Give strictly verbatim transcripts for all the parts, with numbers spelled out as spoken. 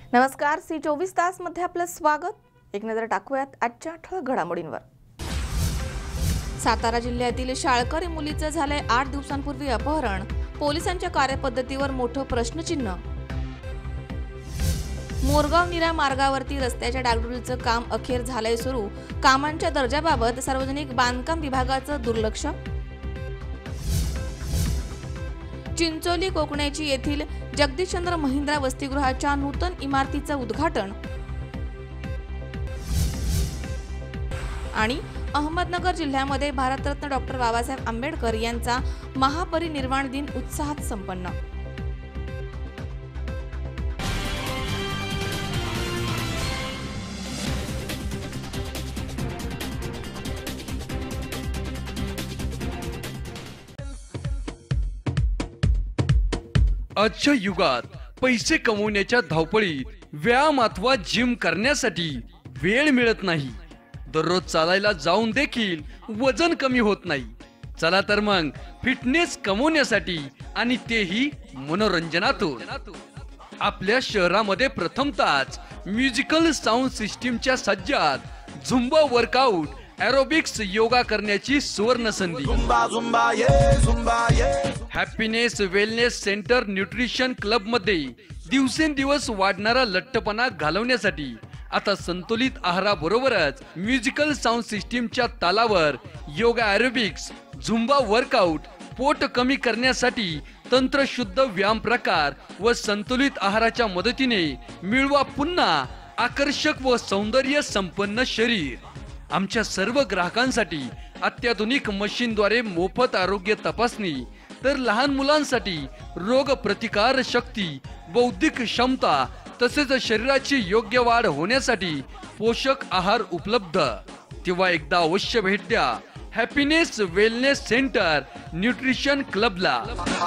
नमस्कार, सी चोवीस तास मध्ये आपलं स्वागत। एक नजर टाकूयात आजच्या ठळक घडामोडींवर। सातारा जिल्ह्यातील शाळकरी मुलीचं झालंय आठ दिवसांपूर्वी अपहरण। पोलिसांच्या कार्यपद्धतीवर मोठं प्रश्नचिन्ह। मोरगाव नीरा मार्गावरती रस्त्याच्या डागडुजीचं काम अखेर झालंय सुरू। कामांच्या दर्जाबाबत सार्वजनिक बांधकाम विभागाचं दुर्लक्ष। चिंचोली कोकणेची येथील जगदीशचंद्र महिंद्रा वसतिगृहाच्या नूतन इमारतीचं उद्घाटन। आणि अहमदनगर जिल्ह्यामध्ये भारतरत्न डॉक्टर बाबासाहेब आंबेडकर यांचा महापरिनिर्वाण दिन उत्साहात संपन्न। आजच्या युगात पैसे कमवण्याच्या धावपळीत व्यायाम अथवा जिम करण्यासाठी वेळ मिळत नाही। दररोज चालायला जाऊन देखील वजन कमी होत नाही। चला तर मग फिटनेस कमवण्यासाठी आणि तेही मनोरंजनातून आपल्या शहरामध्ये प्रथमतःच म्युझिकल साऊंड सिस्टीमच्या सज्जात झुंबा वर्कआउट एरोबिक्स योगा करण्याची सुवर्ण संधी। Happiness wellness center nutrition club मध्ये दिवसेंदिवस वाढणारा लठ्ठपणा घालवण्यासाठी आता संतुलित आहाराबरोबरच म्युझिकल साऊंड सिस्टीमच्या तालावर योगा एरोबिक्स झुंबा वर्कआउट पोट कमी करण्यासाठी तंत्रशुद्ध व्यायाम प्रकार व संतुलित आहाराच्या मदतीने मिळवा पुन्हा आकर्षक व सौंदर्य संपन्न शरीर। आमच्या सर्व ग्राहकांसाठी अत्याधुनिक मशीनद्वारे मोफत आरोग्य तपासणी, तर लहान मुलांसाठी रोग प्रतिकार शक्ती, बौद्धिक क्षमता तसेच शरीराची योग्य वाढ होण्यासाठी पोषक आहार उपलब्ध। तेव्हा एकदा अवश्य भेट द्या हॅपीनेस वेलनेस सेंटर न्यूट्रिशन क्लबला।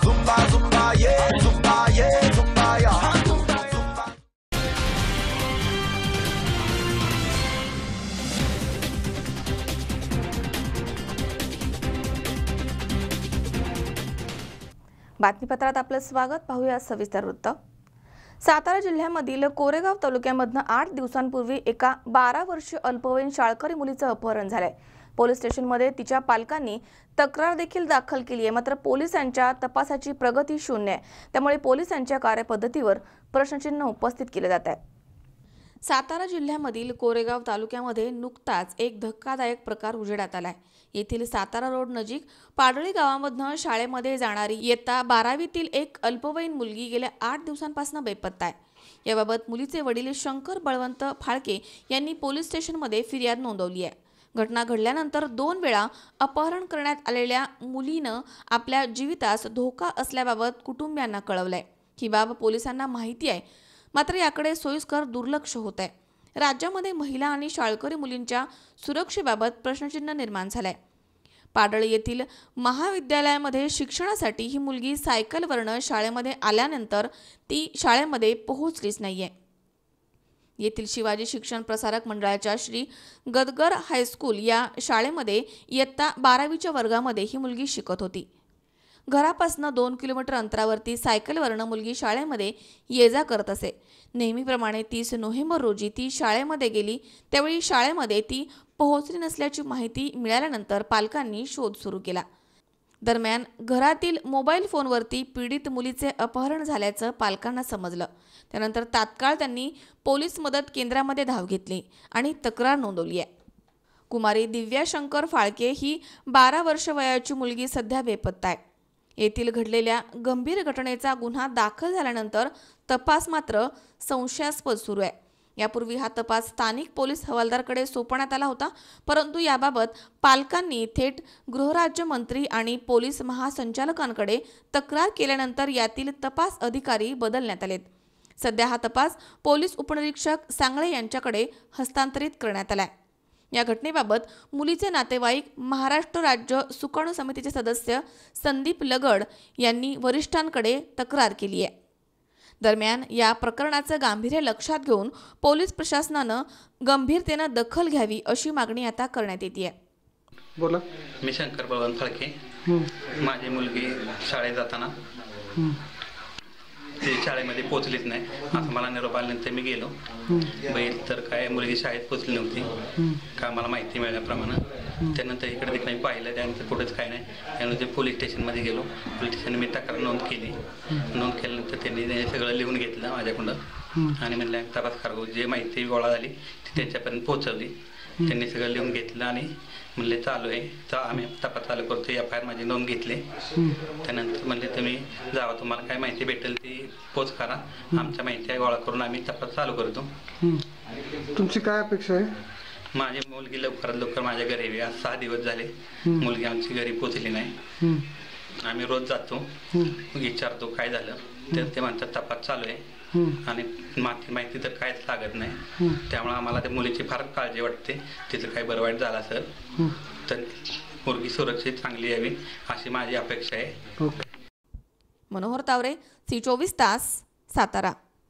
बातमीपत्रात आपलं स्वागत। पाहूया सविस्तर वृत्त। सातारा जिल्ह्यामधील कोरेगाव तालुक्यामधनं आठ दिवसांपूर्वी एका बारा वर्षीय अल्पवयीन शाळकरी मुलीचं अपहरण झालंय। पोलीस स्टेशनमध्ये तिच्या पालकांनी तक्रार देखील दाखल केली आहे, मात्र पोलिसांच्या तपासाची प्रगती शून्य आहे। त्यामुळे पोलिसांच्या कार्यपद्धतीवर प्रश्नचिन्ह उपस्थित केले जात आहे। सातारा जिल्ह्यामधील कोरेगाव तालुक्यामध्ये नुकताच एक धक्कादायक प्रकार उजेडात आलाय। येथील सातारा रोड नजीक पाडळी गावामधनं शाळेमध्ये जाणारी इयत्ता बारावीतील एक अल्पवयीन मुलगी गेल्या आठ दिवसांपासून बेपत्ता आहे। याबाबत मुलीचे वडील शंकर बळवंत फाळके यांनी पोलीस स्टेशनमध्ये फिर्याद नोंदवली आहे। घटना घडल्यानंतर दोन वेळा अपहरण करण्यात आलेल्या मुलीनं आपल्या जीवितास धोका असल्याबाबत कुटुंबियांना कळवलंय। ही बाब पोलिसांना माहिती आहे, मात्र याकडे सोयीस्कर दुर्लक्ष होत आहे। राज्यामध्ये महिला आणि शाळकरी मुलींच्या सुरक्षेबाबत प्रश्नचिन्ह निर्माण झालंय। पाडळी येथील महाविद्यालयामध्ये शिक्षणासाठी ही मुलगी सायकलवरनं शाळेमध्ये आल्यानंतर ती शाळेमध्ये पोहोचलीच नाहीये। येथील शिवाजी शिक्षण प्रसारक मंडळाच्या श्री गदगर हायस्कूल या शाळेमध्ये इयत्ता बारावीच्या वर्गामध्ये ही मुलगी शिकत होती। घरापासून दोन किलोमीटर अंतरावरती सायकलवरनं मुलगी शाळेमध्ये ये जा करत असे। नेहमीप्रमाणे तीस नोव्हेंबर रोजी ती शाळेमध्ये गेली, त्यावेळी शाळेमध्ये ती पोहोचली नसल्याची माहिती मिळाल्यानंतर पालकांनी शोध सुरू केला। दरम्यान घरातील मोबाईल फोनवरती पीडित मुलीचे अपहरण झाल्याचं पालकांना समजलं। त्यानंतर तात्काळ त्यांनी पोलीस मदत केंद्रामध्ये धाव घेतली आणि तक्रार नोंदवली आहे। कुमारी दिव्या शंकर फाळके ही बारा वर्ष वयाची मुलगी सध्या बेपत्ता आहे। येथील घडलेल्या गंभीर घटनेचा गुन्हा दाखल झाल्यानंतर तपास मात्र संशयास्पद सुरू आहे। यापूर्वी हा तपास स्थानिक पोलीस हवालदारकडे सोपवण्यात आला होता, परंतु याबाबत पालकांनी थेट गृहराज्यमंत्री आणि पोलीस महासंचालकांकडे तक्रार केल्यानंतर यातील तपास अधिकारी बदलण्यात आलेत। सध्या हा तपास पोलीस उपनिरीक्षक सांगळे यांच्याकडे हस्तांतरित करण्यात आलाय। या घटनेबाबत मुलीचे नातेवाईक महाराष्ट्र राज्य सुकाणू समितीचे सदस्य संदीप लगड यांनी वरिष्ठांकडे तक्रार केली आहे। दरम्यान या प्रकरणाचं गांभीर्य लक्षात घेऊन पोलीस प्रशासनानं गंभीरतेनं दखल घ्यावी अशी मागणी आता करण्यात येते आहे। बोला। मी शंकर बळवंत फाळके। माझी मुलगी शाळेत जाताना ते शाळेमध्ये पोहोचलीच नाही. आता मला निरोप आल्यानंतर मी गेलो बैल तर काय मुलगी शाळेत पोहोचली नव्हती का मला माहिती मिळाल्याप्रमाणे. त्यानंतर इकडे तिकडे पाहिलं, त्यानंतर कुठेच काय नाही. त्यानंतर पोलीस स्टेशनमध्ये गेलो. पोलीस स्टेशन मी तक्रार नोंद केली. नोंद केल्यानंतर त्यांनी सगळं लिहून घेतलं माझ्याकडं आणि म्हणलं तपास करा. जे माहिती गोळा झाली ती त्यांच्यापर्यंत पोहोचवली. त्यांनी सगळं लिहून घेतलं आणि म्हणले चालू आहे तर आम्ही तपास चालू करतो. एफ आय आर माझी नोंद घेतली. त्यानंतर म्हणले तुम्ही जावा, तुम्हाला काय माहिती भेटेल ती पोच करा. आमच्या माहिती गोळा करून आम्ही तपास चालू करतो. तुमची काय अपेक्षा आहे? माझी मुलगी लवकरात लवकर माझ्या घरी यावी. आज सहा दिवस झाले मुलगी आमची घरी पोचली नाही. आम्ही रोज जातो, विचारतो काय झालं तर ते म्हणतात तपास चालू आहे आणि माती माहिती तर काहीच लागत नाही. त्यामुळे आम्हाला त्या मुलीची फार काळजी वाटते. तिचं काही बरं वाईट झालं असेल तर मुलगी सुरक्षित चांगली यावी अशी माझी अपेक्षा आहे. मनोहर तावरे, सी चोवीस तास, सातारा.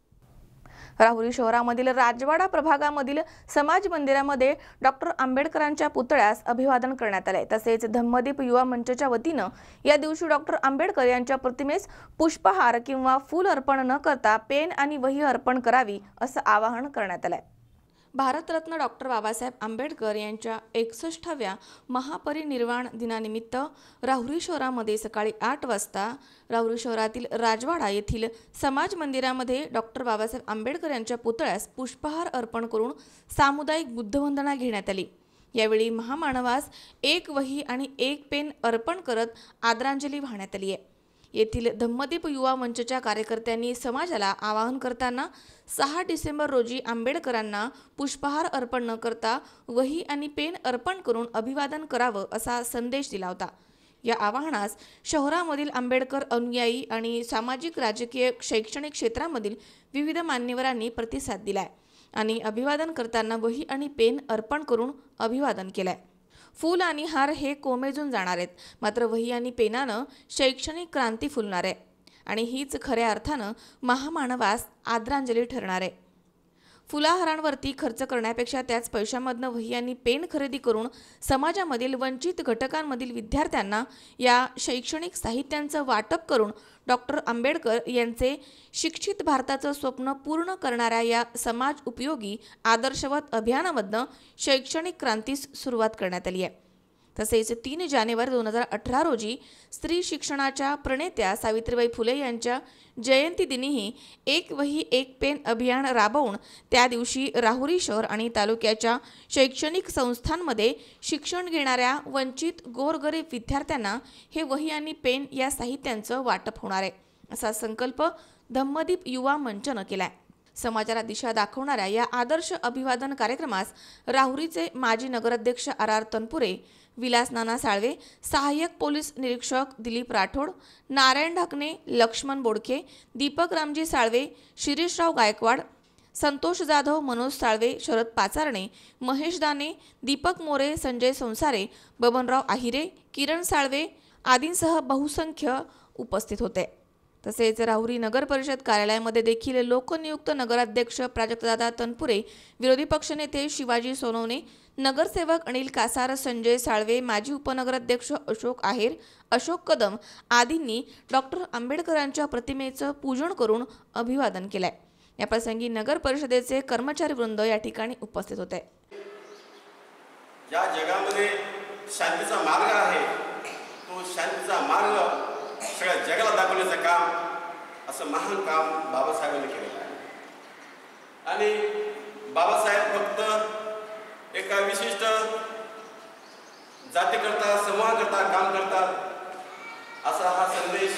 राहुरी शहरामधील राजवाडा प्रभागामधील समाज मंदिरामध्ये डॉक्टर आंबेडकरांच्या पुतळ्यास अभिवादन करण्यात आले. तसेच धम्मदीप युवा मंचच्या वतीनं या दिवशी डॉक्टर आंबेडकर यांच्या प्रतिमेस पुष्पहार किंवा फूल अर्पण न करता पेन आणि वही अर्पण करावी असं आवाहन करण्यात आलंय. भारतरत्न डॉक्टर बाबासाहेब आंबेडकर यांच्या एकसष्टाव्या महापरिनिर्वाण दिनानिमित्त राहुरी शहरामध्ये सकाळी आठ वाजता राहुरी शहरातील राजवाडा येथील समाज मंदिरामध्ये डॉक्टर बाबासाहेब आंबेडकर यांच्या पुतळ्यास पुष्पहार अर्पण करून सामुदायिक बुद्धवंदना घेण्यात आली. यावेळी महामानवास एक वही आणि एक पेन अर्पण करत आदरांजली वाहण्यात आली आहे. येथील धम्मदीप युवा मंचच्या कार्यकर्त्यांनी समाजाला आवाहन करताना सहा डिसेंबर रोजी आंबेडकरांना पुष्पहार अर्पण न करता वही आणि पेन अर्पण करून अभिवादन करावं असा संदेश दिला होता. या आवाहनास शहरामधील आंबेडकर अनुयायी आणि सामाजिक, राजकीय, शैक्षणिक क्षेत्रामधील विविध मान्यवरांनी प्रतिसाद दिलाय आणि अभिवादन करताना वही आणि पेन अर्पण करून अभिवादन केलंय. फूल आणि हार हे कोमेजून जाणार आहेत, मात्र वही आणि पेनानं शैक्षणिक क्रांती फुलणार आहे आणि हीच खऱ्या अर्थानं महामानवास आदरांजली ठरणार आहे. फुलाहारांवरती खर्च करण्यापेक्षा त्याच पैशामधनं वही आणि पेन खरेदी करून समाजामधील वंचित घटकांमधील विद्यार्थ्यांना या शैक्षणिक साहित्यांचं वाटप करून डॉक्टर आंबेडकर यांचे शिक्षित भारताचं स्वप्न पूर्ण करणाऱ्या या समाज उपयोगी आदर्शवत अभियानामधनं शैक्षणिक क्रांतीस सुरुवात करण्यात आली आहे. तसेच तीन जानेवारी दोन हजार अठरा रोजी स्त्री शिक्षणाच्या प्रणेत्या सावित्रीबाई फुले यांच्या जयंतीदिनीही एक वही एक पेन अभियान राबवून त्या दिवशी राहुरी शहर आणि तालुक्याच्या शैक्षणिक संस्थांमध्ये शिक्षण घेणाऱ्या वंचित गोरगरीब विद्यार्थ्यांना हे वही आणि पेन या साहित्यांचं वाटप होणार आहे असा संकल्प धम्मदीप युवा मंचनं केलाय. समाजाला दिशा दाखवणाऱ्या या आदर्श अभिवादन कार्यक्रमास राहुरीचे माजी नगराध्यक्ष आर आर तनपुरे, विलास नाना साळवे, सहाय्यक पोलीस निरीक्षक दिलीप राठोड, नारायण ढाकणे, लक्ष्मण बोडके, दीपक रामजी साळवे, शिरीषराव गायकवाड, संतोष जाधव, मनोज साळवे, शरद पाचारणे, महेश दाने, दीपक मोरे, संजय संसारे, बबनराव आहिरे, किरण साळवे आदींसह बहुसंख्य उपस्थित होते. तसेच राहुरी नगर परिषद कार्यालयामध्ये देखील लोकनियुक्त नगराध्यक्ष प्राजक्तदादा तनपुरे, विरोधी पक्षनेते शिवाजी सोनवणे, नगरसेवक अनिल कासार, संजय साळवे, माजी उपनगराध्यक्ष अशोक आहेर, अशोक कदम आदींनी डॉक्टर आंबेडकरांच्या प्रतिमेचं पूजन करून अभिवादन केलंय. या प्रसंगी नगर परिषदेचे कर्मचारी वृंद या ठिकाणी उपस्थित होते. ज्या जगामध्ये शांतीचा मार्ग आहे तो शांतीचा मार्ग सगळ्या जगाला दाखवण्याचं काम असं महान काम बाबासाहेबांनी केलेलं आहे. आणि बाबासाहेब फक्त एका विशिष्ट जातीकरता समूहाकरता काम करतात असा हा संदेश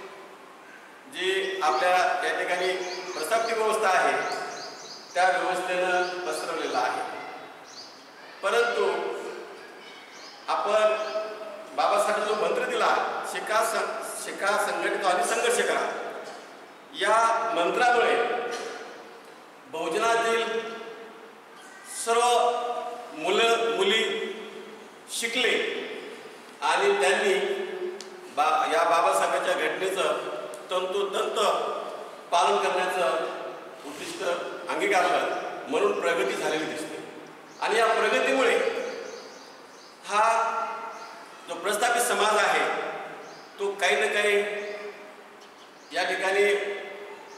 जी आपल्या या ठिकाणी प्रस्थापित व्यवस्था आहे त्या व्यवस्थेनं पसरवलेला आहे. परंतु आपण बाबासाहेबांनी जो मंत्र दिला शिका शिका संघटित आणि संघर्ष करा, या मंत्रामुळे बहुजनातील सर्व मुलं मुली शिकले आणि त्यांनी बा या बाबासाहेबांच्या घटनेचं तंतोतंत पालन करण्याचं उद्दिष्ट अंगीकारलं म्हणून प्रगती झालेली दिसते. आणि या प्रगतीमुळे हा जो प्रस्थापित समाज आहे तो काही ना काही या ठिकाणी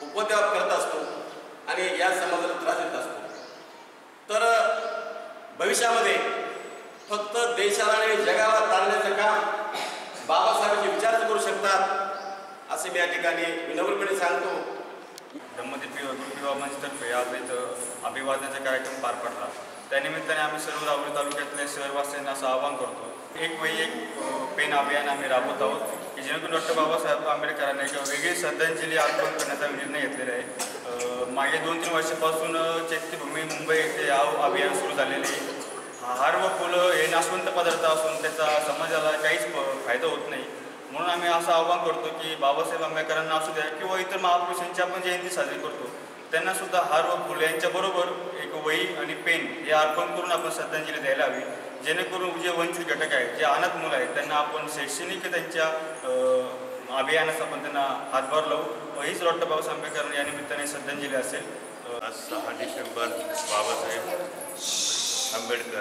भविष्यामध्ये फक्त देशाला आणि जगाला तारण्याचं काम बाबासाहेबांचे विचार करू शकतात असे मी या ठिकाणी विनम्रपणे सांगतो. धम्मदीपी गुरुविवाह मंचतर्फे आज इथं अभिवादनाचा कार्यक्रम पार पडला. त्यानिमित्ताने आम्ही सर्व राहुरी तालुक्यातल्या शहरवासियांना असं आवाहन करतो, एक वही एक पेन अभियान आम्ही राबवत आहोत की जेणेकरून डॉक्टर बाबासाहेब आंबेडकरांना एक वेगळी श्रद्धांजली अर्पण करण्याचा निर्णय घेतलेला आहे. मागे दोन तीन वर्षापासून चैत्यभूमी मुंबई येथे अभियान सुरू झालेले आहे. हार व फुलं हे नाशवंत पदार्थ असून त्याचा समाजाला काहीच फायदा होत नाही. म्हणून आम्ही असं आवाहन करतो की बाबासाहेब आंबेडकरांना असू द्या किंवा इतर महापुरुषांची आपण जयंती साजरी करतो त्यांना सुद्धा हार व फुलं यांच्याबरोबर एक वही आणि पेन हे अर्पण करून आपण श्रद्धांजली द्यायला हवी. जेणेकरून जे वंचित घटक आहेत, जे अनाथ मुलं आहेत, त्यांना आपण शैक्षणिक त्यांच्या अभियानास आपण त्यांना हातभार लावू. हीच डॉक्टर बाबासाहेब आंबेडकर या निमित्ताने श्रद्धांजली असेल. आज सहा डिसेंबर बाबासाहेब आंबेडकर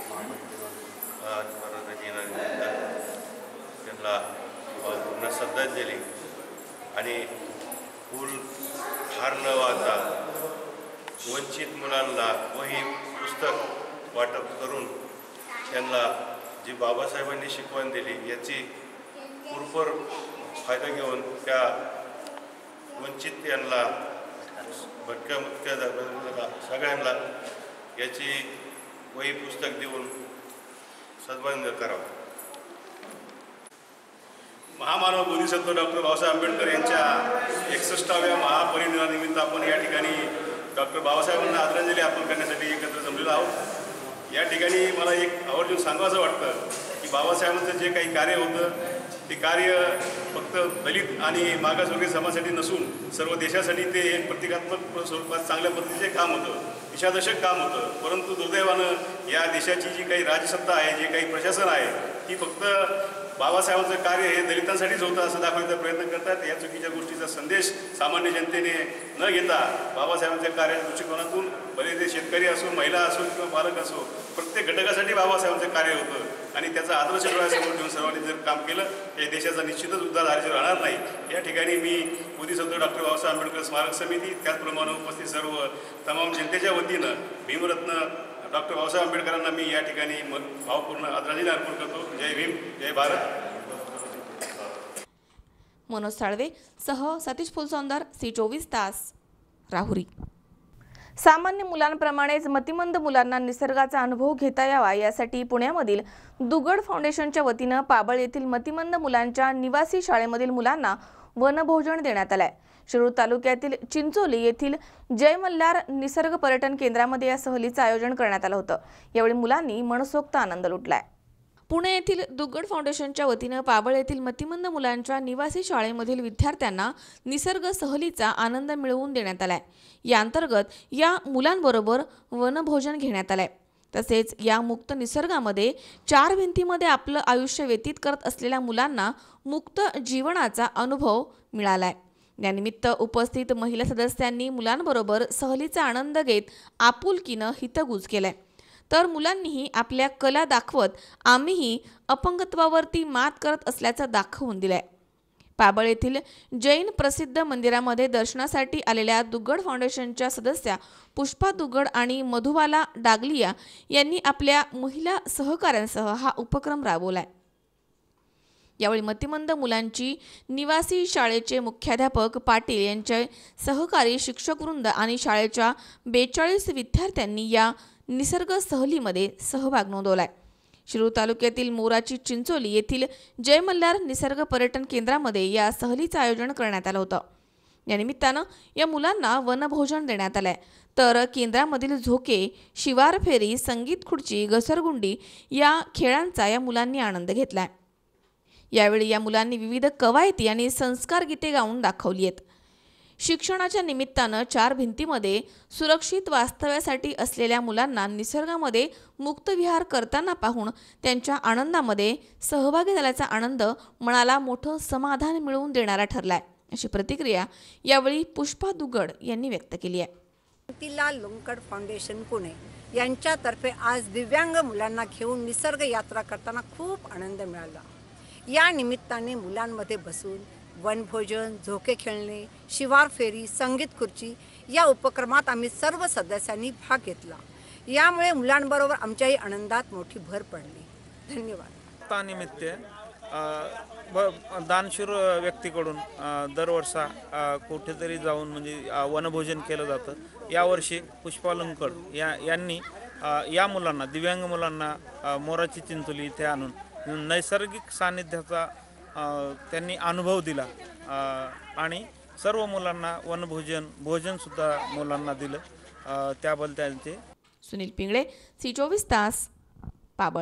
त्यांना पूर्ण श्रद्धांजली आणि फूल हार न वाहता वंचित मुलांना वही पुस्तक वाटप करून त्यांना जी बाबासाहेबांनी शिकवण दिली याची पुरपर फायदा घेऊन त्या वंचित यांना भटक्या मुटक्या सगळ्यांना याची वही पुस्तक देऊन सन्मान करावा. महामानव बोधिसत्व डॉक्टर बाबासाहेब आंबेडकर यांच्या एकसष्टाव्या महापरिनिर्वाणानिमित्त आपण या ठिकाणी डॉक्टर बाबासाहेबांना आदरांजली अर्पण करण्यासाठी एकत्र जमलेलो आहोत. या ठिकाणी मला एक आवर्जून सांगावंसं वाटतं की बाबासाहेबांचं जे काही कार्य होतं ते कार्य फक्त दलित आणि मागासवर्गीय समाजासाठी नसून सर्व देशासाठी ते एक प्रतिकात्मक स्वरूपात चांगल्या पद्धतीचे काम होतं, दिशादर्शक काम होतं. परंतु दुर्दैवानं या देशाची जी काही राजसत्ता आहे, जे काही प्रशासन आहे, ती फक्त बाबासाहेबांचं कार्य हे दलितांसाठीच होतं असं दाखवण्याचा प्रयत्न करतात. या चुकीच्या गोष्टीचा संदेश सामान्य जनतेने न घेता बाबासाहेबांच्या कार्याच्या दृष्टिकोनातून भले ते शेतकरी असो, महिला असो किंवा बालक असो, प्रत्येक घटकासाठी बाबासाहेबांचं कार्य होतं आणि त्याचा आदर्श डोळ्यासमोर ठेवून सर्वांनी जर काम केलं हे देशाचा निश्चितच उद्धार झाल्याशिवाय राहणार नाही. या ठिकाणी मी बोधिसत्व डॉक्टर बाबासाहेब आंबेडकर स्मारक समिती त्याचप्रमाणे उपस्थित सर्व तमाम जनतेच्या वतीनं भीमरत्न डॉक्टर बाबासाहेब आंबेडकरांना मी या ठिकाणी भावपूर्ण आदरांजली अर्पण करतो. जय भीम, जय भारत. मनोज साळवे सह सतीश फुलसौंदर, सी चोवीस तास, राहुरी. सामान्य मुलांप्रमाणेच मतिमंद मुलांना निसर्गाचा अनुभव घेता यावा यासाठी पुण्यामधील दुगड फाउंडेशनच्या वतीनं पाबळ येथील मतिमंद मुलांच्या निवासी शाळेमधील मुलांना वनभोजन देण्यात आलंय. शिरूर तालुक्यातील चिंचोली येथील जय मल्हार निसर्ग पर्यटन केंद्रामध्ये या सहलीचं आयोजन करण्यात आलं होतं. यावेळी मुलांनी मनसोक्त आनंद लुटलाय. पुणे येथील दुग्गड फाउंडेशनच्या वतीनं पाबळ येथील मतिमंद मुलांच्या निवासी शाळेमधील विद्यार्थ्यांना निसर्ग सहलीचा आनंद मिळवून देण्यात आलाय. या अंतर्गत या मुलांबरोबर वनभोजन घेण्यात आलंय. तसेच या मुक्त निसर्गामध्ये चार भिंतीमध्ये आपलं आयुष्य व्यतीत करत असलेल्या मुलांना मुक्त जीवनाचा अनुभव मिळालाय. यानिमित्त उपस्थित महिला सदस्यांनी मुलांबरोबर सहलीचा आनंद घेत आपुलकीनं हितगुज केलाय. तर मुलांनीही आपल्या कला दाखवत आम्हीही अपंगत्वावरती मात करत असल्याचं दाखवून दिलंय. पाबळ येथील जैन प्रसिद्ध मंदिरामध्ये दर्शनासाठी आलेल्या दुग्गड फाउंडेशनच्या सदस्या पुष्पा दुग्गड आणि मधुबाला डागलिया यांनी आपल्या महिला सहकाऱ्यांसह हा उपक्रम राबवलाय. यावेळी मतिमंद मुलांची निवासी शाळेचे मुख्याध्यापक पाटील यांचे सहकारी शिक्षकवृंद आणि शाळेच्या बेचाळीस विद्यार्थ्यांनी या निसर्ग सहलीमध्ये सहभाग नोंदवलाय. शिरूर तालुक्यातील मोराची चिंचोली येथील जय मल्हार निसर्ग पर्यटन केंद्रामध्ये या सहलीचं आयोजन करण्यात आलं होतं. या निमित्तानं या मुलांना वनभोजन देण्यात आलंय. तर केंद्रामधील झोके, शिवार फेरी, संगीत खुर्ची, घसरगुंडी या खेळांचा या मुलांनी आनंद घेतलाय. यावेळी या मुलांनी विविध कवायती आणि संस्कार गीते गाऊन दाखवली आहेत. शिक्षणाच्या निमित्तानं चार भिंतीमध्ये सुरक्षित वास्तव्यासाठी असलेल्या मुलांना निसर्गामध्ये मुक्त विहार करताना पाहून त्यांच्या आनंदामध्ये सहभागी झाल्याचा आनंद मनाला मोठं समाधान मिळवून देणारा ठरलाय, अशी प्रतिक्रिया यावेळी पुष्पा दुग्गड यांनी व्यक्त केली आहे. मोतीलाल लोंकड फाउंडेशन पुणे यांच्यातर्फे आज दिव्यांग मुलांना घेऊन निसर्ग यात्रा करताना खूप आनंद मिळाला. या निमित्ताने मुलांमध्ये बसून वनभोजन, झोके खेळणे, शिवार फेरी, संगीत खुर्ची या उपक्रमात आम्ही सर्व सदस्यांनी भाग घेतला. यामुळे मुलांबरोबर आमच्याही आनंदात मोठी भर पडली. धन्यवाद. निमित्त दानशूर व्यक्तीकडून दरवर्षा कुठेतरी जाऊन म्हणजे वनभोजन केलं जातं. यावर्षी पुष्पालंकड या यांनी या मुलांना, दिव्यांग मुलांना मोराची चिंचोली इथे आणून नैसर्गिक सानिध्याचा त्यांनी अनुभव दिला आणि सर्व मुलांना वनभोजन भोजनसुद्धा मुलांना दिलं. त्याबद्दल त्यांचे. सुनील पिंगळे, सी चोवीस तास, पाबळ.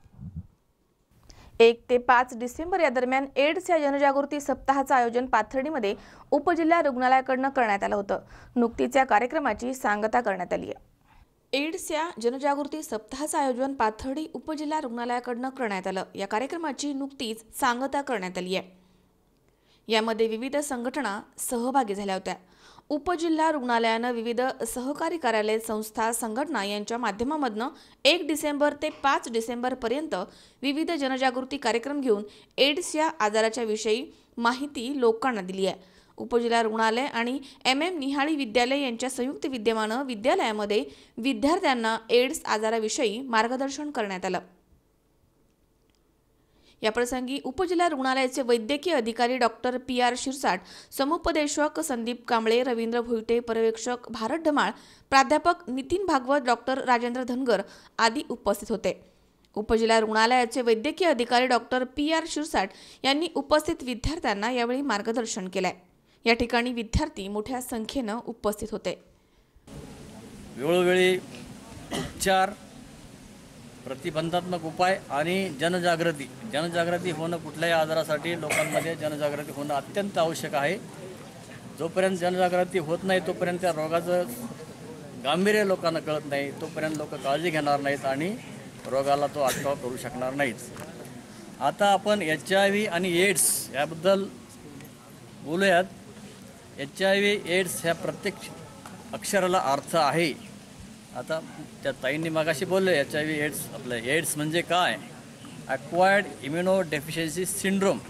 एक ते पाच डिसेंबर या दरम्यान एड्स या जनजागृती सप्ताहाचं आयोजन पाथर्डीमध्ये उपजिल्हा रुग्णालयाकडून करण्यात आलं होतं. नुकतीच या कार्यक्रमाची सांगता करण्यात आली आहे. एड्स या जनजागृती सप्ताहाचं आयोजन पाथर्डी उपजिल्हा रुग्णालयाकडून करण्यात आलं. या कार्यक्रमाची नुकतीच सांगता करण्यात आली आहे. यामध्ये विविध संघटना सहभागी झाल्या होत्या. उपजिल्हा रुग्णालयानं विविध सहकारी कार्यालय, संस्था, संघटना यांच्या माध्यमामधून एक डिसेंबर ते पाच डिसेंबरपर्यंत विविध जनजागृती कार्यक्रम घेऊन एड्स या आजाराच्या विषयी माहिती लोकांना दिली आहे. उपजिल्हा रुग्णालय आणि एम एम निहाळी विद्यालय यांच्या संयुक्त विद्यमानं विद्यालयामध्ये विद्यार्थ्यांना एड्स आजाराविषयी मार्गदर्शन करण्यात आलं. याप्रसंगी उपजिल्हा रुग्णालयाचे वैद्यकीय अधिकारी डॉक्टर पी आर शिरसाट, समुपदेशक संदीप कांबळे, रवींद्र भुईटे, पर्यवेक्षक भारत ढमाळ, प्राध्यापक नितीन भागवत, डॉक्टर राजेंद्र धनगर आदी उपस्थित होते. उपजिल्हा रुग्णालयाचे वैद्यकीय अधिकारी डॉक्टर पी आर शिरसाट यांनी उपस्थित विद्यार्थ्यांना यावेळी मार्गदर्शन केलंय. या ठिकाणी विद्यार्थी मोठ्या संख्येनं उपस्थित होते. वेळोवेळी उपचार, प्रतिबंधात्मक उपाय आणि जनजागृती जनजागृती होणं, कुठल्याही आजारासाठी लोकांमध्ये जनजागृती होणं अत्यंत आवश्यक आहे. जोपर्यंत जनजागृती होत नाही तोपर्यंत त्या रोगाचं गांभीर्य लोकांना कळत नाही, तोपर्यंत लोक काळजी घेणार नाहीत आणि रोगाला तो अटकाव करू शकणार नाहीत. आता आपण एच आय व्ही आणि एड्स याबद्दल बोलूयात. एच आय व्ही एड्स ह्या प्रत्येक अक्षराला अर्थ आहे. आता त्या ताईंनी मागाशी बोलले एच आय व्ही एड्स, आपलं एड्स म्हणजे काय? अक्वायर्ड इम्युनो डेफिशियन्सी सिंड्रोम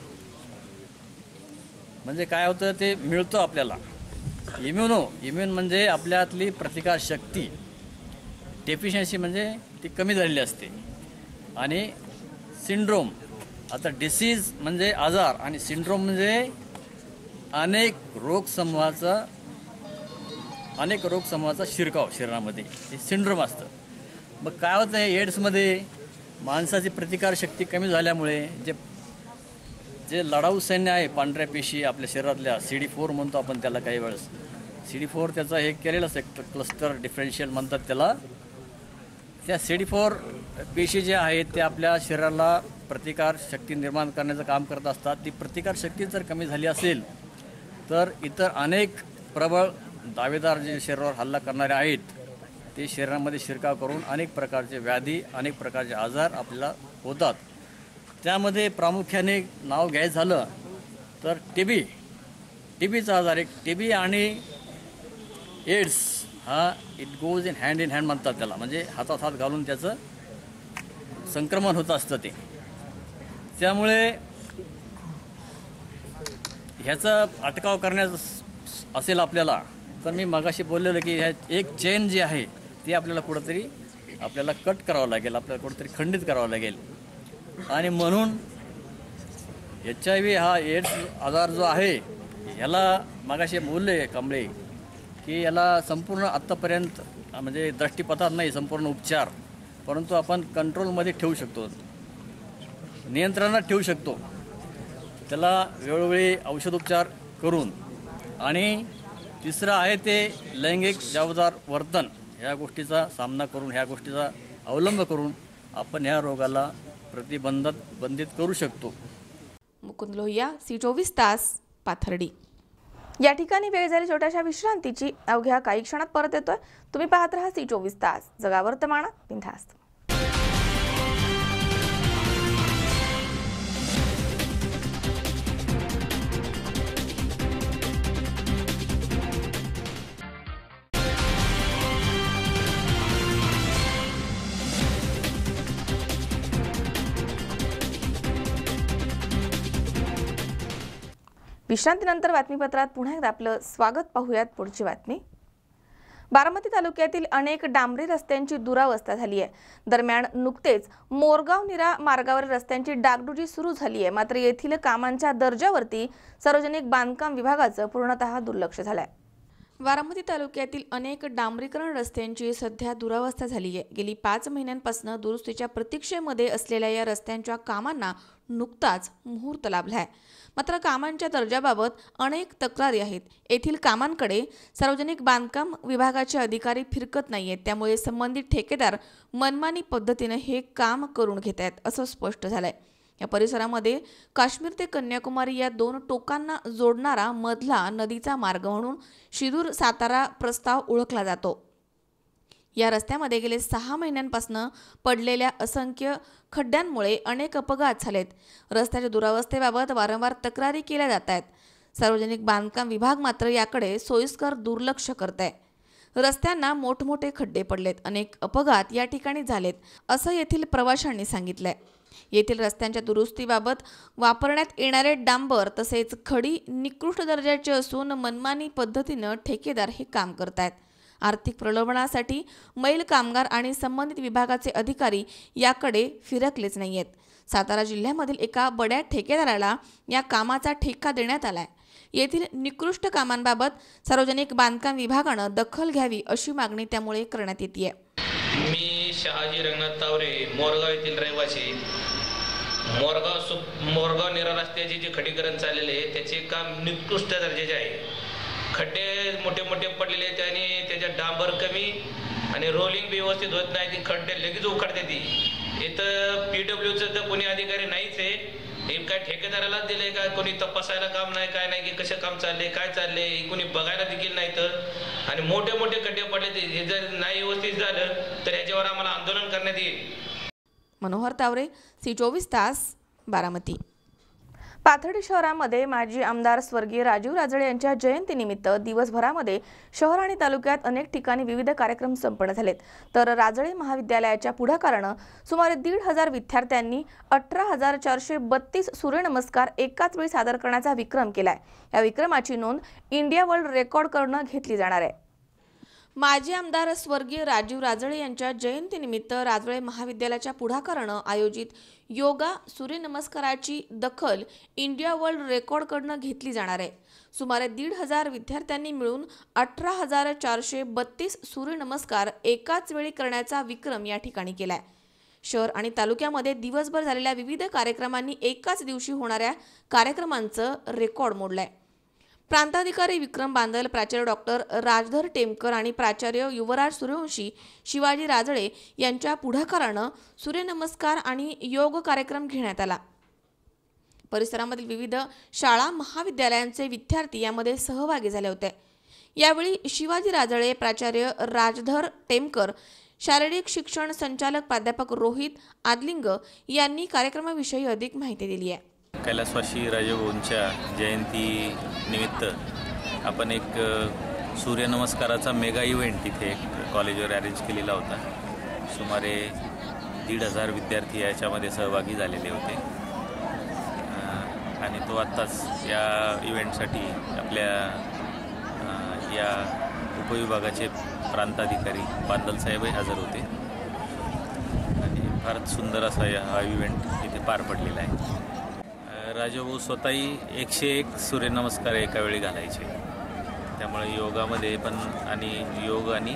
म्हणजे काय होतं ते मिळतं आपल्याला. इम्युनो इम्युन म्हणजे आपल्यातली प्रतिकारशक्ती, डेफिशियन्सी म्हणजे ती कमी झालेली असते, आणि सिंड्रोम आता डिसीज म्हणजे आजार आणि सिंड्रोम म्हणजे अनेक रोगसमूहाचा अनेक रोगसमूहाचा शिरकाव शरीरामध्ये, हे सिंड्रोम असतं. मग काय होतं आहे एड्समध्ये? माणसाची प्रतिकारशक्ती कमी झाल्यामुळे जे जे लढाऊ सैन्य आहे, पांढऱ्या पेशी आपल्या शरीरातल्या, सी डी फोर म्हणतो आपण त्याला काही वेळेस, सी डी फोर त्याचा हे केलेलं असतं, क्लस्टर डिफरन्शियल म्हणतात त्याला. त्या सी डी फोर पेशी ज्या आहेत त्या आपल्या शरीराला प्रतिकारशक्ती निर्माण करण्याचं काम करत असतात. ती प्रतिकारशक्ती जर कमी झाली असेल तर इतर अनेक प्रबळ दावेदार जे शरीरावर हल्ला करणारे आहेत ते शरीरामध्ये शिरकाव करून अनेक प्रकारचे व्याधी, अनेक प्रकारचे आजार आपल्याला होतात. त्यामध्ये प्रामुख्याने नाव घ्यायचं झालं तर टी बी टी बीचा आजार एक, टी बी आणि एड्स हा it goes in hand in hand म्हणतात त्याला, म्हणजे हातात हात घालून त्याचं संक्रमण होत असतं ते. त्यामुळे ह्याचा अटकाव करण्याचं असेल आपल्याला तर मी मगाशी बोललेलं की ह्या एक चेन जी आहे ती आपल्याला कुठंतरी आपल्याला कट करावं लागेल, आपल्याला कुठंतरी खंडित करावं लागेल. आणि म्हणून एच आय व्ही हा एड्स आजार जो आहे ह्याला मगाशी बोलले कांबळे की याला संपूर्ण आत्तापर्यंत म्हणजे दृष्टीपथात नाही संपूर्ण उपचार, परंतु आपण कंट्रोलमध्ये ठेवू शकतो, नियंत्रणात ठेवू शकतो. त्याला वेळोवेळी औषधोपचार करून. आणि तिसरं आहे ते लैंगिक जबाबदार वर्तन, ह्या गोष्टीचा सामना करून, ह्या गोष्टीचा अवलंब करून आपण ह्या रोगाला प्रतिबंधित बंदित करू शकतो. मुकुंद लोहिया, सी चोवीस तास, पाथर्डी. या ठिकाणी वेळ झाली छोट्याशा विश्रांतीची. अवघ्या काही क्षणात परत येतोय. तुम्ही पाहत राहा सी चोवीस तास, जगा वर्तमानात बिनधास्त. विश्रांतीनंतर बातमीपत्रात पुन्हा एकदा आपलं स्वागत. पाहूयात पुढची बातमी. बारामती तालुक्यातील अनेक डांबरी रस्त्यांची दुरावस्था झाली आहे. दरम्यान नुकतेच मोरगाव निरा मार्गावर रस्त्यांची डागडुजी सुरू झाली आहे. मात्र येथील कामांच्या दर्जावरती सार्वजनिक बांधकाम विभागाचं पूर्णतः दुर्लक्ष झालंय. बारामती तालुक्यातील अनेक डांबरीकरण रस्त्यांची सध्या दुरावस्था झाली आहे. गेली पाच महिन्यांपासून दुरुस्तीच्या प्रतीक्षेमध्ये असलेल्या या रस्त्यांच्या कामांना नुकताच मुहूर्त लाभलाय. मात्र कामांच्या दर्जाबाबत अनेक तक्रारी आहेत. येथील कामांकडे सार्वजनिक बांधकाम विभागाचे अधिकारी फिरकत नाहीयेत. त्यामुळे संबंधित ठेकेदार मनमानी पद्धतीने हे काम करून घेत आहेत असं स्पष्ट झालंय. या परिसरामध्ये काश्मीर ते कन्याकुमारी या दोन टोकांना जोडणारा मधला नदीचा मार्ग म्हणून शिरूर सातारा प्रस्ताव ओळखला जातो. या रस्त्यामध्ये गेले सहा महिन्यांपासून पडलेल्या असंख्य खड्ड्यांमुळे अनेक अपघात झालेत. रस्त्याच्या दुरावस्थेबाबत वारंवार तक्रारी केल्या जात आहेत. सार्वजनिक बांधकाम विभाग मात्र याकडे सोयीस्कर दुर्लक्ष करत आहे. रस्त्यांना मोठमोठे खड्डे पडलेत, अनेक अपघात या ठिकाणी झालेत असं येथील प्रवाशांनी सांगितलंय. येथील रस्त्यांच्या दुरुस्तीबाबत वापरण्यात येणारे डांबर तसेच खडी निकृष्ट दर्जाचे असून मनमानी पद्धतीनं ठेकेदार हे काम करतायत. आर्थिक प्रलोभनासाठी मैल कामगार आणि संबंधित विभागाचे अधिकारी याकडे फिरकलेच नाहीयेत. सातारा जिल्ह्यामधील एका बड्या ठेकेदाराला या कामाचा ठेका देण्यात आलाय. येथील निकृष्ट कामांबाबत सार्वजनिक बांधकाम विभागानं दखल घ्यावी अशी मागणी त्यामुळे करण्यात येते. मी शहाजी रंगनाथ तावरे, मोरगाव येथील रहिवासी. मोरगाव सु मोरगाव निरा रस्त्याचे जे खडीकरण चाललेले आहे त्याचे काम निकृष्ट दर्जाचे आहे. खड्डे मोठे मोठे पडलेले आहेत आणि त्याच्यात डांबर कमी आणि रोलिंग व्यवस्थित होत नाही. ती खड्डे लगेच उखडते. ती इथं पी डब्ल्यूचं तर कोणी अधिकारी नाहीच आहे. हे काय ठेकेदारालाच दिले का? कोणी तपासायला काम नाही, काय नाही की कसं काम चालले काय चालले कोणी बघायला देखील नाही. तर आणि मोठे मोठे खड्डे पडले ते हे जर नाही व्यवस्थित झालं तर याच्यावर आम्हाला आंदोलन करण्यात येईल. मनोहर तावरे, सी चोवीस तास, बारामती. पाथर्डी शहरामध्ये माजी आमदार स्वर्गीय राजीव राजळे यांच्या जयंतीनिमित्त दिवसभरामध्ये शहर आणि तालुक्यात अनेक ठिकाणी विविध कार्यक्रम संपन्न झालेत. तर राजळे महाविद्यालयाच्या पुढाकारानं सुमारे दीड हजार विद्यार्थ्यांनी अठरा हजार चारशे बत्तीस सूर्यनमस्कार एकाच वेळी सादर करण्याचा विक्रम केलाय. या विक्रमाची नोंद इंडिया वर्ल्ड रेकॉर्ड करणं घेतली जाणार आहे. माजी आमदार स्वर्गीय राजीव राजळे यांच्या जयंतीनिमित्त राजळे महाविद्यालयाच्या पुढाकारानं आयोजित योगा सूर्यनमस्काराची दखल इंडिया वर्ल्ड रेकॉर्डकडनं घेतली जाणार आहे. सुमारे दीड हजार विद्यार्थ्यांनी मिळून अठरा हजार चारशे बत्तीस सूर्यनमस्कार एकाच वेळी करण्याचा विक्रम या ठिकाणी केलाय. शहर आणि तालुक्यामध्ये दिवसभर झालेल्या विविध कार्यक्रमांनी एकाच दिवशी होणाऱ्या कार्यक्रमांचं रेकॉर्ड मोडलंय. प्रांताधिकारी विक्रम बांदल, प्राचार्य डॉक्टर राजधर टेमकर आणि प्राचार्य युवराज सूर्यवंशी, शिवाजी राजळे यांच्या पुढाकारानं सूर्यनमस्कार आणि योग कार्यक्रम घेण्यात आला. परिसरामधील विविध शाळा महाविद्यालयांचे विद्यार्थी यामध्ये सहभागी झाले होते. यावेळी शिवाजी राजळे, प्राचार्य राजधर टेमकर, शारीरिक शिक्षण संचालक प्राध्यापक रोहित आदलिंग यांनी कार्यक्रमाविषयी अधिक माहिती दिली आहे. कैलासवासी राजभाऊंच्या जयंती निमित्त आपण एक सूर्यनमस्काराचा मेगा इव्हेंट तिथे एक कॉलेजवर अरेंज केलेला होता. सुमारे दीड हजार विद्यार्थी याच्यामध्ये सहभागी झालेले होते आणि तो आत्ताच या इव्हेंटसाठी आपल्या या उपविभागाचे प्रांताधिकारी बांदलसाहेबही हजर होते आणि फारच सुंदर असा हा इव्हेंट इथे पार पडलेला आहे. राजभाऊ स्वतःही एकशे एक सूर्यनमस्कार एका वेळी घालायचे. त्यामुळे योगामध्ये पण आणि योग आणि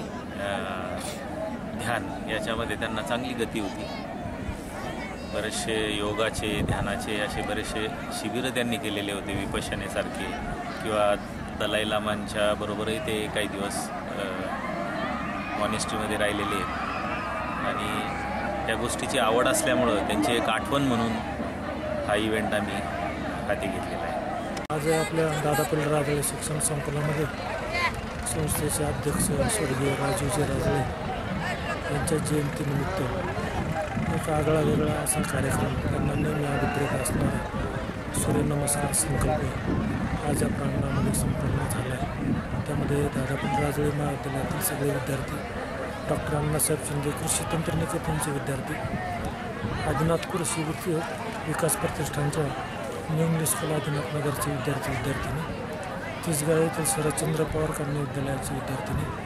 ध्यान याच्यामध्ये त्यांना चांगली गती होती. बरेचसे योगाचे ध्यानाचे असे बरेचसे शिबिरं त्यांनी केलेले होते विपश्यनेसारखे किंवा दलाई लामांच्या बरोबरही ते काही दिवस मॉनेस्ट्रीमध्ये राहिलेले आहेत आणि त्या गोष्टीची आवड असल्यामुळं त्यांची एक आठवण म्हणून हा इव्हेंट आम्ही हाती घेतलेला आहे. आज आपल्या दादापल्ली राजळे शिक्षण संकुलामध्ये संस्थेचे अध्यक्ष स्वर्गीय राजीवजी राजळे यांच्या जयंतीनिमित्त एक आगळा वेगळा असा कार्यक्रम त्यांना नेहमी अभिप्रेत असणारा सूर्यनमस्कार संकल्प आज या प्रांगणामध्ये संपन्न झाला आहे. त्यामध्ये दादापल्ली राजळे महाविद्यालयातील सगळे विद्यार्थी, डॉक्टर अण्णासाहेब शिंदे कृषी तंत्रनिकेतनचे विद्यार्थी, आदिनाथ कृषी विकास प्रतिष्ठानच्या न्यू इंग्लिश स्कूल आदिनाथ नगरचे विद्यार्थी विद्यार्थिनी, तिसगाव येथील शरदचंद्र पवार कन्या विद्यालयाचे विद्यार्थिनी,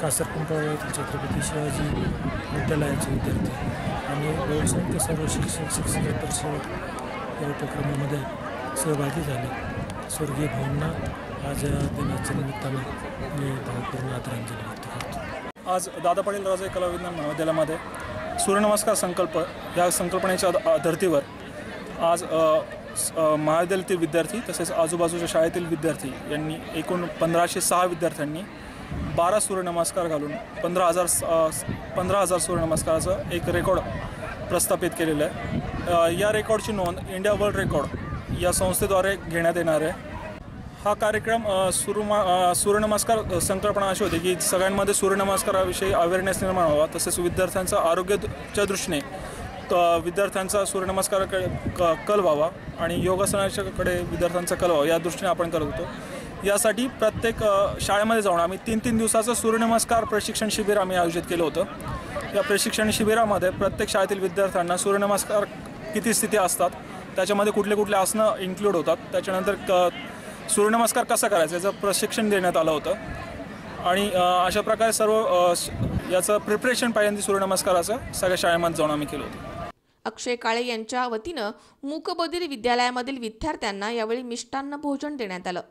कासरपिंपळगाव येथील छत्रपती शिवाजी विद्यालयाचे विद्यार्थी आणि बहुसंख्य सर्व शिक्षक शिक्षक परिषद या उपक्रमामध्ये सहभागी झाले. स्वर्गीय भाऊंना आज या दिनाच्या निमित्तानं मी भावपूर्ण आदरांजली व्यक्त करतो. आज दादा पाटील राजे कला विज्ञान महाविद्यालयामध्ये सूर्यनमस्कार संकल्प या संकल्पनेच्या धर्तीवर आज महाविद्यालयातील विद्यार्थी तसेच आजूबाजूच्या शाळेतील विद्यार्थी यांनी एकूण पंधराशे सहा विद्यार्थ्यांनी बारा सूर्यनमस्कार घालून पंधरा हजार पंधरा हजार सूर्यनमस्काराचं एक रेकॉर्ड प्रस्थापित केलेलं आहे. या रेकॉर्डची नोंद इंडिया वर्ल्ड रेकॉर्ड या संस्थेद्वारे घेण्यात येणार आहे. हा कार्यक्रम सूर्य सूर्यनमस्कार संकल्पना अशी होती की सगळ्यांमध्ये सूर्यनमस्काराविषयी अवेअरनेस निर्माण व्हावा, तसेच विद्यार्थ्यांचा आरोग्याच्या दृष्टीने विद्यार्थ्यांचा सूर्यनमस्काराकडे क कल व्हावा आणि योगासनाच्याकडे विद्यार्थ्यांचा कल व्हावा या दृष्टीने आपण करत होतो. यासाठी प्रत्येक शाळेमध्ये जाऊन आम्ही तीन तीन दिवसाचं सूर्यनमस्कार प्रशिक्षण शिबिर आम्ही आयोजित केलं होतं. या प्रशिक्षण शिबिरामध्ये प्रत्येक शाळेतील विद्यार्थ्यांना सूर्यनमस्कार किती स्थिती असतात, त्याच्यामध्ये कुठले कुठले आसनं इन्क्लूड होतात, त्याच्यानंतर क सूर्यनमस्कार कसा करायचा याचं प्रशिक्षण देण्यात आलं होतं. आणि अशा प्रकारे सर्व याचं प्रिपरेशन पहिल्यांदा सूर्यनमस्काराचं सगळ्या शाळेमध्ये जाऊन आम्ही केलं होतं. अक्षय काळे यांच्या वतीनं मूकबधिर विद्यालयामधील विद्यार्थ्यांना यावेळी मिष्टान्न भोजन देण्यात आलं.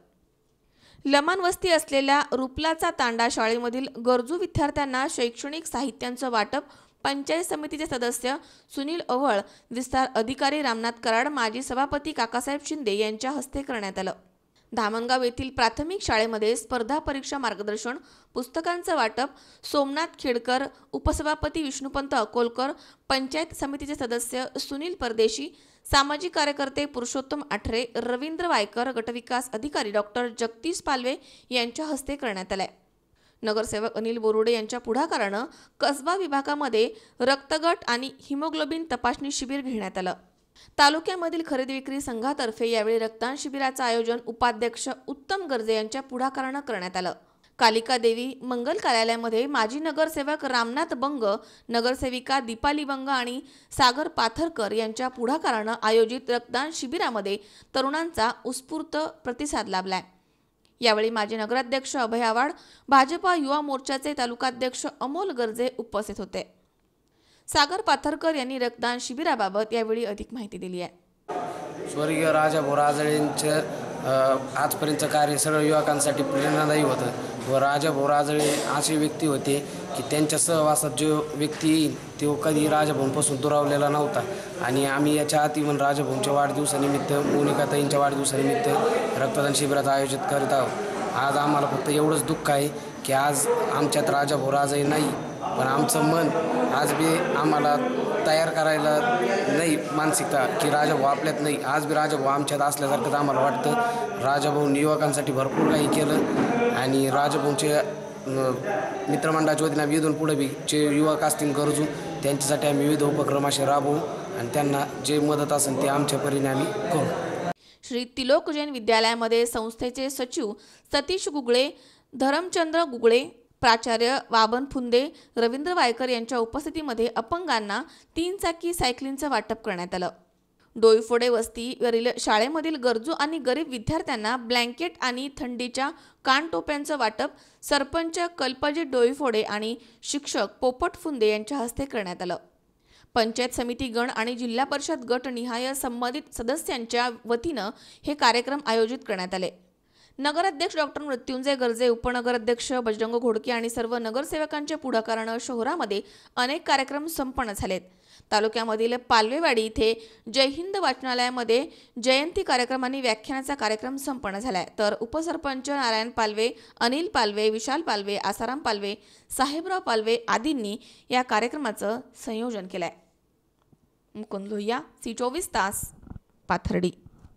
लमान वस्ती असलेल्या रुपलाचा तांडा शाळेमधील गरजू विद्यार्थ्यांना शैक्षणिक साहित्यांचं वाटप पंचायत समितीचे सदस्य सुनील अवळ, विस्तार अधिकारी रामनाथ कराड, माजी सभापती काकासाहेब शिंदे यांच्या हस्ते करण्यात आलं. धामणगाव येथील प्राथमिक शाळेमध्ये स्पर्धा परीक्षा मार्गदर्शन, पुस्तकांचं वाटप सोमनाथ खेडकर, उपसभापती विष्णुपंत अकोलकर, पंचायत समितीचे सदस्य सुनील परदेशी, सामाजिक कार्यकर्ते पुरुषोत्तम आठरे, रवींद्र वायकर, गटविकास अधिकारी डॉक्टर जगदीश पालवे यांच्या हस्ते करण्यात आले. नगरसेवक अनिल बोरुडे यांच्या पुढाकारानं कसबा विभागामध्ये रक्तगट आणि हिमोग्लोबिन तपासणी शिबिर घेण्यात आलं. तालुक्यामधील खरेदी विक्री संघातर्फे यावेळी रक्तदान शिबिराचं आयोजन उपाध्यक्ष उत्तम गर्जे यांच्या पुढाकारानं करण्यात आलं. कालिका देवी मंगल कार्यालयामध्ये माजी नगरसेवक रामनाथ बंग, नगरसेविका दीपाली बंग आणि सागर पाथरकर यांच्या पुढाकारानं आयोजित रक्तदान शिबिरामध्ये तरुणांचा उत्स्फूर्त प्रतिसाद लाभलाय. यावेळी माजी नगराध्यक्ष अभय आवाड, भाजपा युवा मोर्चाचे तालुकाध्यक्ष अमोल गर्जे उपस्थित होते. सागर पाथरकर यांनी रक्तदान शिबिराबाबत यावेळी अधिक माहिती दिली आहे. स्वर्गीय राजा भाऊ राजळेंचं आजपर्यंतचं कार्य सगळं युवकांसाठी प्रेरणादायी होतं व राजा भाऊ राजळे असे व्यक्ती होते की त्यांच्या सहवासात जो व्यक्ती येईल तो कधी राजाभाऊंपासून दुरावलेला नव्हता. आणि आम्ही याच्या आधी पण राजाभाऊंच्या वाढदिवसानिमित्त, मोनिकाताईंच्या वाढदिवसानिमित्त रक्तदान शिबिराचं आयोजित करीत आहोत. आज आम्हाला फक्त एवढंच दुःख आहे की आज आमच्यात राजा भाऊ राजळे नाही, पण आमचं मन आज बी आम्हाला तयार करायला नाही मानसिकता की राजाभाऊ आपल्यात नाही. आज बी राजाभाऊ आमच्यात असल्यासारखंच आम्हाला वाटतं. राजाभाऊंनी युवकांसाठी भरपूर काही केलं आणि राजाभाऊंचे मित्रमंडळाच्या वतीनं इथून पुढे बी जे युवक असतील गरजू त्यांच्यासाठी आम्ही विविध उपक्रम असे राबवू आणि त्यांना जे मदत असेल ते आमच्या परीने आम्ही करू. श्री तिलोक जैन विद्यालयामध्ये संस्थेचे सचिव सतीश गुगळे, धरमचंद्र गुगळे, प्राचार्य वाबन फुंदे, रवींद्र वायकर यांच्या उपस्थितीमध्ये अपंगांना तीन चाकी सायकलींचं वाटप करण्यात आलं. डोईफोडे वस्तीवरील शाळेमधील गरजू आणि गरीब विद्यार्थ्यांना ब्लँकेट आणि थंडीच्या कानटोप्यांचं वाटप सरपंच कल्पजित डोईफोडे आणि शिक्षक पोपट फुंदे यांच्या हस्ते करण्यात आलं. पंचायत समिती गण आणि जिल्हा परिषद गट निहाय संबंधित सदस्यांच्या वतीनं हे कार्यक्रम आयोजित करण्यात आले. नगराध्यक्ष डॉक्टर मृत्युंजय गर्जे, उपनगराध्यक्ष बजरंग घोडके आणि सर्व नगरसेवकांच्या पुढाकारानं शहरामध्ये अनेक कार्यक्रम संपन्न झालेत. तालुक्यामधील पालवेवाडी इथे जय हिंद वाचनालयामध्ये जयंती कार्यक्रम आणि व्याख्यानाचा कार्यक्रम संपन्न झालाय. तर उपसरपंच नारायण पालवे, अनिल पालवे, विशाल पालवे, आसाराम पालवे, साहेबराव पालवे आदींनी या कार्यक्रमाचं संयोजन केलंय. मुकुंद लोहिया, सी चोवीस तास, पाथर्डी.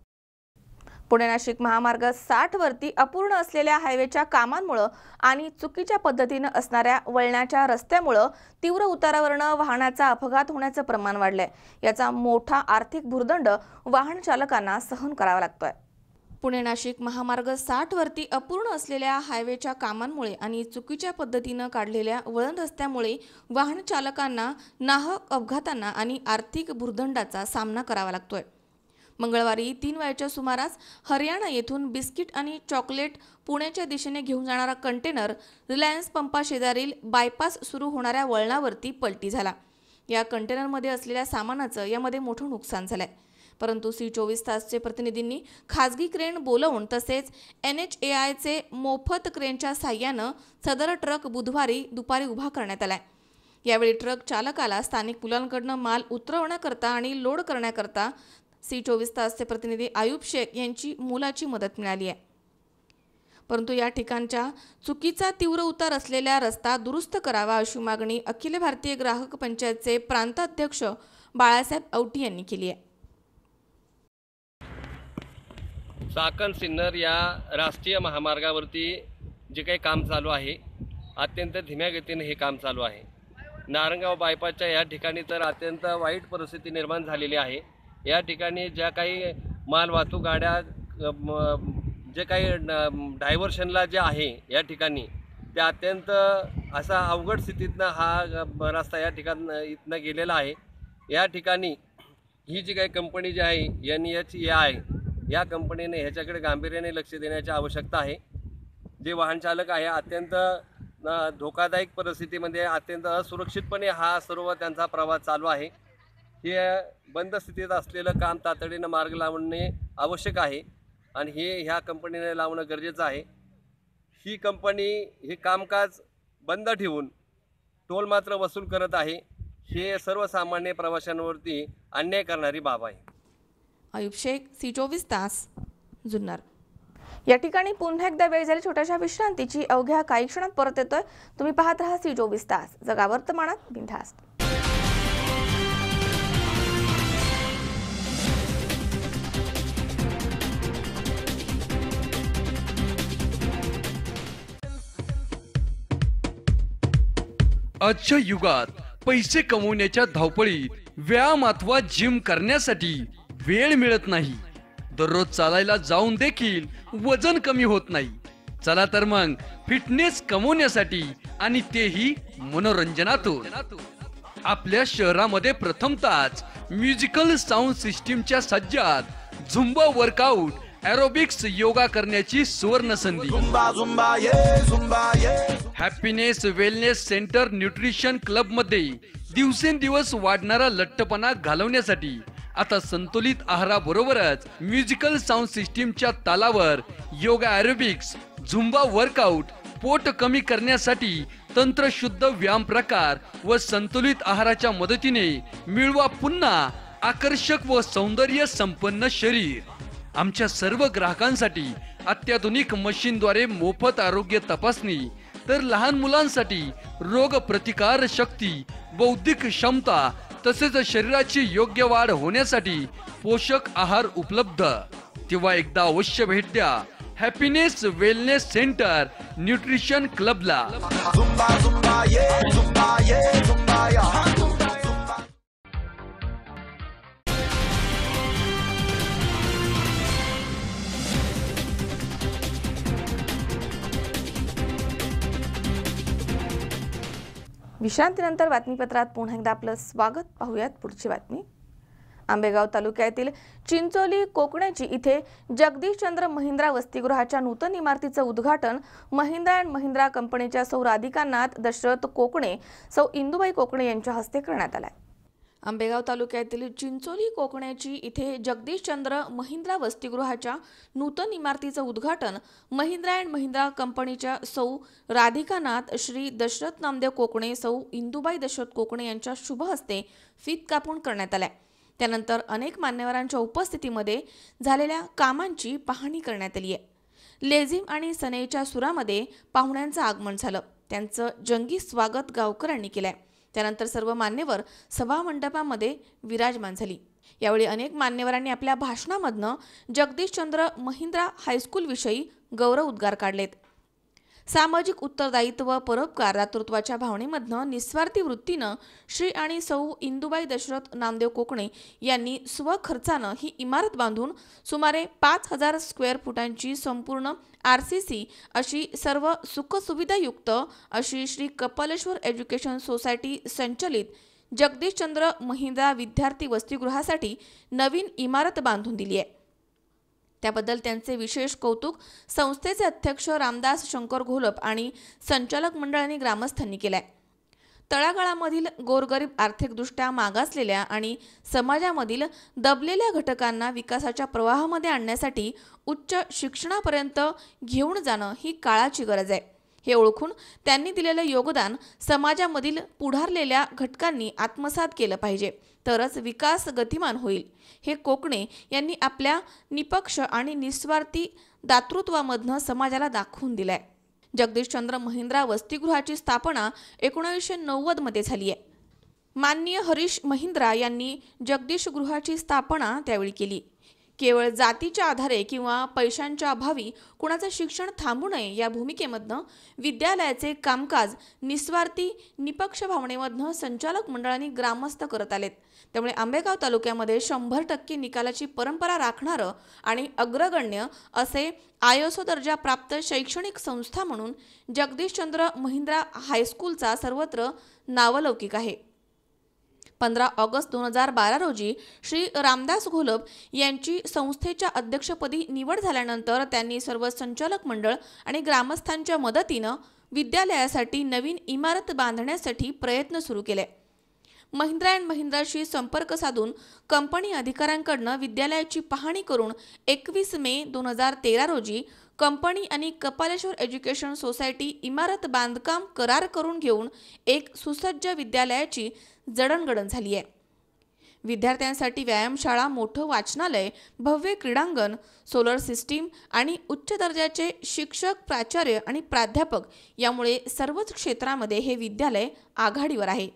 पुणे नाशिक महामार्ग साठ वरती अपूर्ण असलेल्या हायवेच्या कामांमुळे आणि चुकीच्या पद्धतीने असणाऱ्या वळणाच्या रस्त्यामुळे तीव्र उतारावरनं वाहनाचा अपघात होण्याचं प्रमाण वाढलंय. याचा मोठा आर्थिक भुर्दंड वाहन चालकांना सहन करावा लागतोय. पुणे नाशिक महामार्ग साठ वरती अपूर्ण असलेल्या हायवेच्या कामांमुळे आणि चुकीच्या पद्धतीने काढलेल्या वळण रस्त्यामुळे वाहन चालकांना नाहक अपघातांना आणि आर्थिक भुर्दंडाचा सामना करावा लागतोय. मंगळवारी तीन वाजेच्या सुमारास हरियाणा येथून बिस्किट आणि चॉकलेट पुण्याच्या दिशेने घेऊन जाणारा कंटेनर रिलायन्स पंपा शेजारील बायपास सुरू होणाऱ्या वळणावरती पलटी झाला. या कंटेनरमध्ये असलेल्या सामानाचं यामध्ये मोठं नुकसान झालंय. परंतु सी चोवीस तासचे प्रतिनिधींनी खासगी क्रेन बोलावून तसेच एन एच ए आयचे मोफत क्रेनच्या साह्यानं सदर ट्रक बुधवारी दुपारी उभा करण्यात आलाय. यावेळी ट्रक चालकाला स्थानिक पुलांकडनं माल उतरवण्याकरता आणि लोड करण्याकरता सी चोवीस तासचे प्रतिनिधी आयुब शेख यांची मोलाची मदत मिळाली आहे. परंतु या ठिकाणच्या चुकीचा तीव्र उतार असलेल्या रस्ता दुरुस्त करावा अशी मागणी अखिल भारतीय ग्राहक पंचायतचे प्रांताध्यक्ष बाळासाहेब औटी यांनी केली आहे. चाकण सिन्नर या राष्ट्रीय महामार्गावरती जे काही काम चालू आहे अत्यंत धीम्या गतीने हे काम चालू आहे. नारंगाव बायपासच्या या ठिकाणी तर अत्यंत वाईट परिस्थिती निर्माण झालेली आहे. या ठिकाणी ज्या काही माल वाहतूक गाड्या जे काही डायव्हर्शनला जे आहे या ठिकाणी ते अत्यंत असा अवघड स्थितीतनं हा रस्ता या ठिकाण इथनं गेलेला आहे. या ठिकाणी ही जी काही कंपनी जी आहे एन एच ए आय या कंपनीने ह्याच्याकडे गांभीर्याने लक्ष देण्याची आवश्यकता आहे. जे वाहन चालक आहे अत्यंत धोकादायक परिस्थितीमध्ये अत्यंत असुरक्षितपणे हा सर्व त्यांचा प्रवास चालू आहे. हे बंद स्थितीत असलेलं काम तातडीनं मार्ग लावणे आवश्यक आहे आणि हे ह्या कंपनीने लावणं गरजेचं आहे. ही कंपनी हे कामकाज बंद ठेवून टोल मात्र वसूल करत आहे. हे सर्वसामान्य प्रवाशांवरती अन्याय करणारी बाब आहे. आयुब शेख, सी चोवीस तास, जुन्नर. या ठिकाणी पुन्हा एकदा वेळ झाली छोट्याशा विश्रांतीची. अवघ्या काही क्षणात परत येतोय. तुम्ही पाहत राहा सी चोवीस तास, जगा वर्तमानात बिनधास्त. आजच्या युगात पैसे कमवण्याच्या धावपळीत व्यायाम अथवा जिम करण्यासाठी वेळ मिळत नाही. दररोज चालायला जाऊन देखील वजन कमी होत नाही. चला तर मग फिटनेस कमवण्यासाठी आणि तेही मनोरंजनातून आपल्या शहरामध्ये प्रथमतःच म्युझिकल साऊंड सिस्टीमच्या सज्जात झुंबा वर्कआउट एरोबिक्स योगा करण्याची सुवर्ण संधी. Happiness wellness center nutrition club मध्ये दिवसेंदिवस वाढणारा लठ्ठपणा घालवण्यासाठी आता संतुलित आहाराबरोबरच म्युझिकल साऊंड सिस्टीमच्या तालावर योगा एरोबिक्स, झुंबा वर्कआउट, पोट कमी करण्यासाठी तंत्रशुद्ध व्यायाम प्रकार व संतुलित आहाराच्या मदतीने मिळवा पुन्हा आकर्षक व सौंदर्य संपन्न शरीर. आमच्या सर्व ग्राहकांसाठी अत्याधुनिक मशीनद्वारे मोफत आरोग्य तपासणी, तर लहान मुलांसाठी रोग प्रतिकार शक्ती, बौद्धिक क्षमता तसेच शरीराची योग्य वाढ होण्यासाठी पोषक आहार उपलब्ध. तेव्हा एकदा अवश्य भेट द्या हॅपीनेस वेलनेस सेंटर न्यूट्रिशन क्लबला. विश्रांतीनंतर बातमीपत्रात पुन्हा एकदा आपलं स्वागत. पाहूयात पुढची बातमी. आंबेगाव तालुक्यातील चिंचोली कोकणेची इथे जगदीशचंद्र महिंद्रा वसतिगृहाच्या नूतन इमारतीचं उद्घाटन महिंद्रा अँड महिंद्रा कंपनीच्या सौ राधिका नाथ दशरथ कोकणे, सौ इंदुबाई कोकणे यांच्या हस्ते करण्यात आलाय. आंबेगाव तालुक्यातील चिंचोली कोकणेची इथे जगदीशचंद्र महिंद्रा वसतिगृहाच्या नूतन इमारतीचं उद्घाटन महिंद्रा अँड महिंद्रा कंपनीच्या सौ राधिका नाथ श्री दशरथ नामदेव कोकणे, सौ इंदुबाई दशरथ कोकणे यांच्या शुभ हस्ते फीत कापून करण्यात आलाय. त्यानंतर अनेक मान्यवरांच्या उपस्थितीमध्ये झालेल्या कामांची पाहणी करण्यात आली आहे. लेझिम आणि सनईच्या सुरामध्ये पाहुण्यांचं आगमन झालं. त्यांचं जंगी स्वागत गावकऱ्यांनी केलंय. त्यानंतर सर्व मान्यवर सभा मंडपामध्ये विराजमान झाली. यावेळी अनेक मान्यवरांनी आपल्या भाषणामधनं जगदीशचंद्र महिंद्रा हायस्कूल विषयी गौरव उद्गार काढलेत. सामाजिक उत्तरदायित्व, परोपकार, दातृत्वाच्या भावनेमधनं निस्वार्थी वृत्तीनं श्री आणि सौ इंदुबाई दशरथ नामदेव कोकणे यांनी स्वखर्चानं ही इमारत बांधून सुमारे पाच हजार स्क्वेअर फुटांची संपूर्ण आर सी सी अशी सर्व सुखसुविधायुक्त अशी श्री कपालेश्वर एज्युकेशन सोसायटी संचलित जगदीशचंद्र महिंद्रा विद्यार्थी वसतिगृहासाठी नवीन इमारत बांधून दिली आहे। त्याबद्दल त्यांचे विशेष कौतुक संस्थेचे अध्यक्ष रामदास शंकर घोलप आणि संचालक मंडळ आणि ग्रामस्थांनी केले आहे। तळागाळामधील गोरगरीब, आर्थिकदृष्ट्या मागासलेल्या आणि समाजामधील दबलेल्या घटकांना विकासाच्या प्रवाहामध्ये आणण्यासाठी उच्च शिक्षणापर्यंत घेऊन जाणं ही काळाची गरज आहे। हे ओळखून त्यांनी दिलेलं योगदान समाजामधील पुढारलेल्या घटकांनी आत्मसात केलं पाहिजे, तरच विकास गतिमान होईल, हे कोकणे यांनी आपल्या निपक्ष आणि निस्वार्थी दातृत्वामधनं समाजाला दाखवून दिलंय। जगदीशचंद्र महिंद्रा वसतिगृहाची स्थापना एकोणीसशे नव्वद मध्ये झाली आहे। माननीय हरीश महिंद्रा यांनी जगदीश गृहाची स्थापना त्यावेळी केली। केवळ जातीच्या आधारे किंवा पैशांच्या अभावी कुणाचं शिक्षण थांबू नये या भूमिकेमधनं विद्यालयाचे कामकाज निस्वार्थी निपक्ष भावनेमधनं संचालक मंडळाने ग्रामस्थ करत आलेत। त्यामुळे आंबेगाव तालुक्यामध्ये शंभर टक्के निकालाची परंपरा राखणारं आणि अग्रगण्य असे आयएसओ दर्जा प्राप्त शैक्षणिक संस्था म्हणून जगदीशचंद्र महिंद्रा हायस्कूलचा सर्वत्र नावलौकिक आहे। पंधरा ऑगस्ट दोन हजार बारा रोजी श्री रामदास घोलप यांची संस्थेच्या अध्यक्षपदी निवड झाल्यानंतर त्यांनी सर्व संचालक मंडळ आणि ग्रामस्थांच्या मदतीनं विद्यालयासाठी नवीन इमारत बांधण्यासाठी प्रयत्न सुरू केले। महिंद्रा अँड महिंद्राशी संपर्क साधून कंपनी अधिकाऱ्यांकडून विद्यालयाची पाहणी करून एकवीस मे दोन हजार तेरा रोजी कंपनी आणि कपालेश्वर एज्युकेशन सोसायटी इमारत बांधकाम करार करून घेऊन एक सुसज्ज विद्यालयाची जडणघडण झाली आहे। विद्यार्थ्यांसाठी व्यायामशाळा, मोठं वाचनालय, भव्य क्रीडांगण, सोलर सिस्टीम आणि उच्च दर्जाचे शिक्षक, प्राचार्य आणि प्राध्यापक यामुळे सर्वच क्षेत्रामध्ये हे विद्यालय आघाडीवर आहे।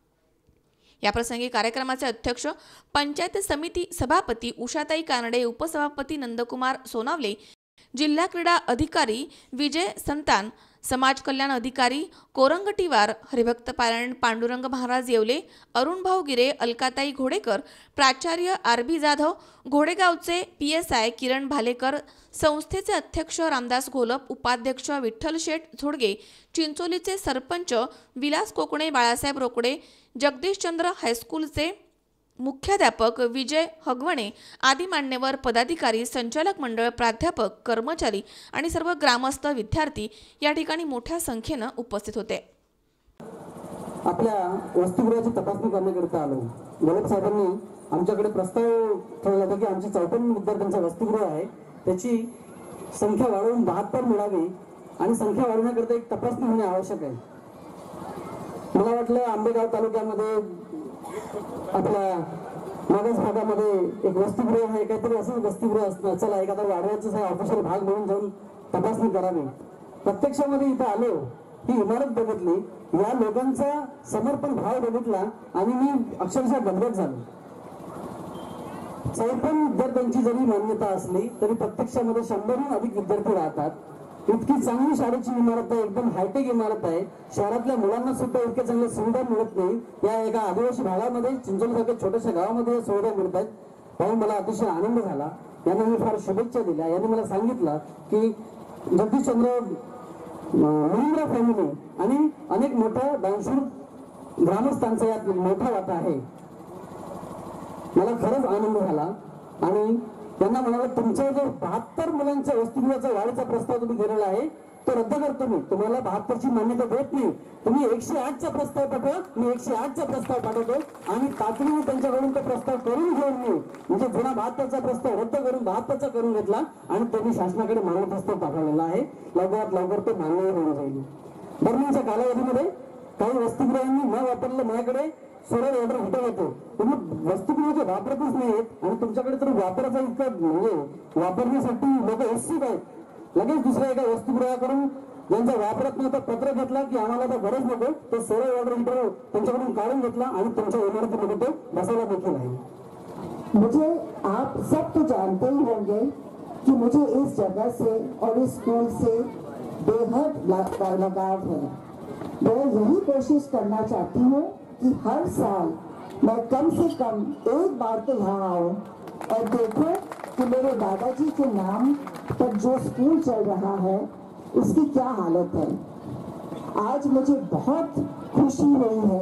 याप्रसंगी कार्यक्रमाचे अध्यक्ष पंचायत समिती सभापती उषाताई कानडे, उपसभापती नंदकुमार सोनावले, जिल्हा क्रीडा अधिकारी विजय संतान, समाज कल्याण अधिकारी कोरंगटीवार, हरिभक्त पारायण पांडुरंग महाराज येवले, अरुण भाऊ गिरे, अलकाताई घोडेकर, प्राचार्य आर बी जाधव, घोडेगावचे P S I Kiran Bhalekar, संस्थेचे अध्यक्ष रामदास घोलप, उपाध्यक्ष विठ्ठल शेठ झोडगे, चिंचोलीचे सरपंच विलास कोकणे, बाळासाहेब रोकडे, जगदीशचंद्र हायस्कूलचे मुख्याध्यापक विजय हगवणे आदी मान्यवर पदाधिकारी, संचालक मंडळ, प्राध्यापक, कर्मचारी आणि सर्व ग्रामस्थ, विद्यार्थी या ठिकाणी मोठ्या संख्येनं उपस्थित होते। आपल्या वसतिगृहाची तपासणी करण्याकरिता आलो। घोलप साहेबांनी आमच्याकडे प्रस्ताव ठेवला होता की आमची चौपन्न विद्यार्थ्यांचं वसतिगृह आहे, त्याची संख्या वाढवून बहात्तर मिळावी आणि संख्या वाढवण्याकरिता एक तपासणी होणे आवश्यक आहे। मला वाटलं आंबेगाव तालुक्यामध्ये आपल्या मागास भागामध्ये एक वसतिगृह आहे, काहीतरी असं वसतिगृह असणार, चला एखादा वाढवायचं ऑफिशियल भाग म्हणून जाऊन तपासणी करावी। प्रत्यक्षामध्ये इथं आलो, ही इमारत बघितली, या लोकांचा समर्पण भाव बघितला आणि मी अक्षरशः गदगद झालो। चौपन्न जर त्यांची जरी मान्यता असली तरी प्रत्यक्षामध्ये शंभरहून अधिक विद्यार्थी राहतात। इतकी चांगली शाळेची इमारत आहे, एकदम हायटेक इमारत आहे। शहरातल्या मुलांना सुद्धा इतक्या चांगल्या सुविधा मिळत नाही। या एका आदिवासी भागामध्ये, चिंचोलीसारख्या छोट्याशा गावामध्ये सुविधा मिळत आहेत। पाहून मला अतिशय आनंद झाला। यांना मी फार शुभेच्छा दिल्या। यांनी मला सांगितलं की जगदीशचंद्र महिंद्रा फॅमिली आणि अनेक मोठ्या दानशूर ग्रामस्थांचा यात मोठा वाटा आहे। मला खरंच आनंद झाला आणि त्यांना म्हणाला, तुमचा जो बहात्तर मुलांच्या वसतिगृहाचा वाढीचा प्रस्ताव तुम्ही दिलेला आहे तो रद्द करतो मी, तुम्हाला बहात्तरची मान्यता देत नाही, तुम्ही एकशे आठचा प्रस्ताव पाठवा, मी एकशे आठचा प्रस्ताव पाठवतो आणि तातडीने त्यांच्याकडून तो प्रस्ताव करून घेऊन मी म्हणजे जुना बहात्तरचा प्रस्ताव रद्द करून बहात्तरचा करून घेतला आणि त्यांनी शासनाकडे मान्य प्रस्ताव पाठवलेला आहे। लवकरात लवकर तो मान्य होऊन जाईल। दरम्यानच्या कालावधीमध्ये काही वसतिगृहांनी न वापरलं माझ्याकडे सोलर ऑर्डर भेटत होतो, तुम्ही वसतिगृह वापरतच नाहीत आणि तुमच्याकडे तर वापराचा इतका म्हणजे वापरण्यासाठी लोक उत्सुक आहेत। लगेच दुसऱ्या एका वसतिगृहाकडून ज्यांचा वापरत नव्हता पत्र घेतला की आम्हाला आता गरज नको, तो सोलर ऑर्डर हिटर त्यांच्याकडून काढून घेतला आणि तुमच्या इमारतीमध्ये तो बसायला देखील आहे। मुझे आप सब तो जानते ही होंगे कि मुझे इस जगह से और इस स्कूल से बेहद लगाव है। मैं यही कोशिश करना चाहती हूँ कि हर साल मैं कम से कम एक बार तो यहाँ आऊँ और देखो कि मेरे दादाजी के नाम पर जो स्कूल चल रहा है उसकी क्या हालत है। आज मुझे बहुत खुशी हुई है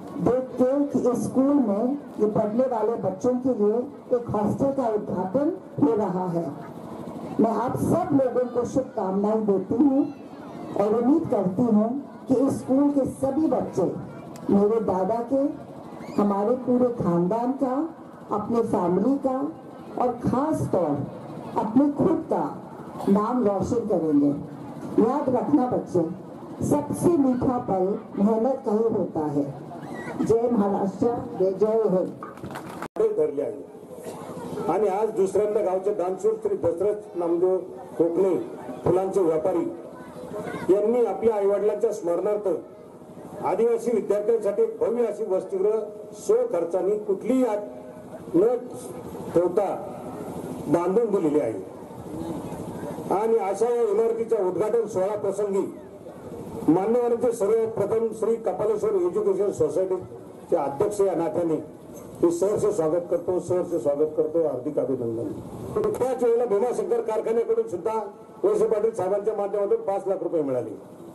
देख के कि इस स्कूल में ये पढ़ने वाले बच्चों के लिए एक हॉस्टल का उद्घाटन हो रहा है। मैं आप सब लोगों को शुभकामनाएं देती हूँ और उम्मीद करती हूँ कि इस स्कूल के सभी बच्चे मेरे दादा के, हमारे पूरे खानदान का, अपने फैमिली का और खास तौर अपने खुद का नाम रोशन करेंगे। याद रखना बच्चे, सबसे मीठा पल मेहनत का ही होता है। जय महाराष्ट्र, जय हिंद। धरले आहे आणि आज दुसऱ्यांदा गावचे दानशूर श्री दशरथ नामदेव कोकणे फुलांचे व्यापारी यांनी आपल्या आईवडिलांच्या स्मरणार्थ आदिवासी विद्यार्थ्यांसाठी भव्य अशी वसतिगृह स्व खर्चाने कुठलीही अट न ठेवता बांधून दिलेली आहे आणि अशा या इमारतीच्या उद्घाटन सोहळा प्रसंगी मान्यवरांचे सर्वप्रथम श्री कपालेश्वर एज्युकेशन सोसायटीचे अध्यक्ष या नात्याने मी सहर्ष स्वागत करतो सहर्ष स्वागत करतो हार्दिक अभिनंदन। त्याच वेळेला भीमाशंकर कारखान्याकडून सुद्धा वळसे पाटील साहेबांच्या माध्यमातून पाच लाख रुपये मिळाले।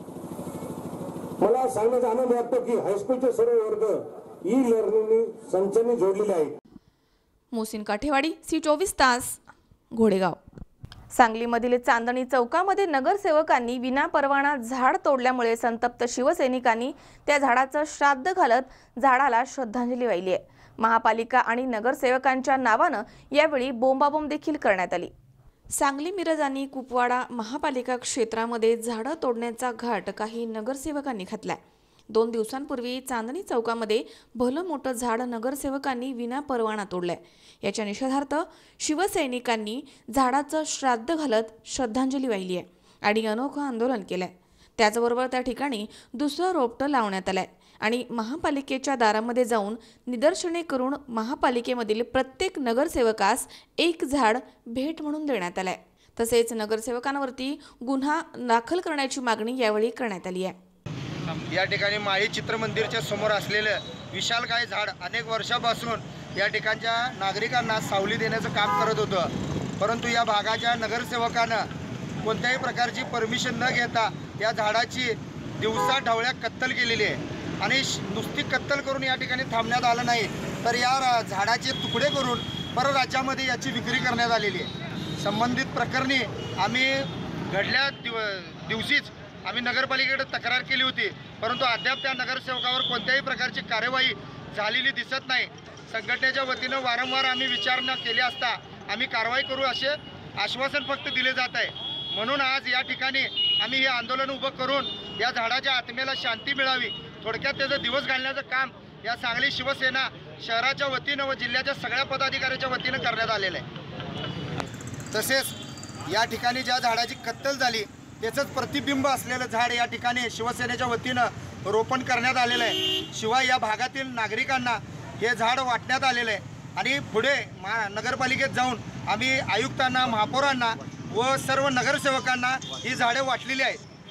मला सांगण्याचा आनंद वाटतो की हायस्कूलचे सर्व वर्ग ई लर्निंग संचाने जोडलेले आहेत। मोहसिन काठेवाडी, सी चोवीस तास, घोडेगाव। सांगलीमधील चांदणी चौकामध्ये नगरसेवकांनी विनापरवाना झाड तोडल्यामुळे संतप्त शिवसैनिकांनी त्या झाडाचं श्राद्ध घालत झाडाला श्रद्धांजली वाहिली आहे। महापालिका आणि नगरसेवकांच्या नावानं यावेळी बोंबाबोंब देखील करण्यात आली। सांगली, मिरज आणि कुपवाडा महापालिका क्षेत्रामध्ये झाडं तोडण्याचा घाट काही नगरसेवकांनी घातलाय। दोन दिवसांपूर्वी चांदणी चौकामध्ये भलं मोठं झाड नगरसेवकांनी विनापरवाना तोडलंय। याच्या निषेधार्थ शिवसैनिकांनी झाडाचं श्राद्ध घालत श्रद्धांजली वाहिली आहे आणि अनोखं आंदोलन केलंय। त्याचबरोबर त्या ठिकाणी दुसरं रोपटं लावण्यात आलंय आणि महापालिकेच्या दारामध्ये जाऊन निदर्शने करून महापालिकेमधील प्रत्येक नगरसेवकास एक झाड भेट म्हणून देण्यात आलंय। तसेच नगरसेवकांवरती गुन्हा दाखल करण्याची मागणी यावेळी करण्यात आली आहे। या ठिकाणी माळी चित्रमंदिरच्या समोर असलेलं विशालकाय झाड अनेक वर्षापासून या ठिकाणच्या नागरिकांना सावली देण्याचं काम करत होतं, परंतु या भागाच्या नगरसेवकानं कोणत्याही प्रकारची परमिशन न घेता या झाडाची दिवसा ढवळ्या कत्तल केलेली आहे आणि नुसती कत्तल करून या ठिकाणी थांबण्यात आलं नाही, तर या झाडाचे तुकडे करून परराज्यामध्ये याची विक्री करण्यात आलेली आहे। संबंधित प्रकरणी आम्ही घडल्या दिव दिवशीच आम्ही नगरपालिकेकडे तक्रार केली होती, परंतु अद्याप त्या नगरसेवकावर कोणत्याही प्रकारची कार्यवाही झालेली दिसत नाही। संघटनेच्या वतीनं वारंवार आम्ही विचारणा केली असता आम्ही कारवाई करू असे आश्वासन फक्त दिले जात आहे। म्हणून आज या ठिकाणी आम्ही हे आंदोलन उभं करून या झाडाच्या आत्मेला शांती मिळावी, थोडक्यात त्याचं दिवस घालण्याचं काम या सांगली शिवसेना शहराच्या वतीनं व जिल्ह्याच्या सगळ्या पदाधिकाऱ्यांच्या वतीनं करण्यात आलेलं आहे। तसेच या ठिकाणी ज्या झाडाची कत्तल झाली त्याचंच प्रतिबिंब असलेलं झाड या ठिकाणी शिवसेनेच्या वतीनं रोपण करण्यात आलेलं आहे। शिवाय या भागातील नागरिकांना हे झाड वाटण्यात आलेलं आहे आणि पुढे मा नगरपालिकेत जाऊन आम्ही आयुक्तांना, महापौरांना व सर्व नगरसेवकांना ही झाडे वाटलेली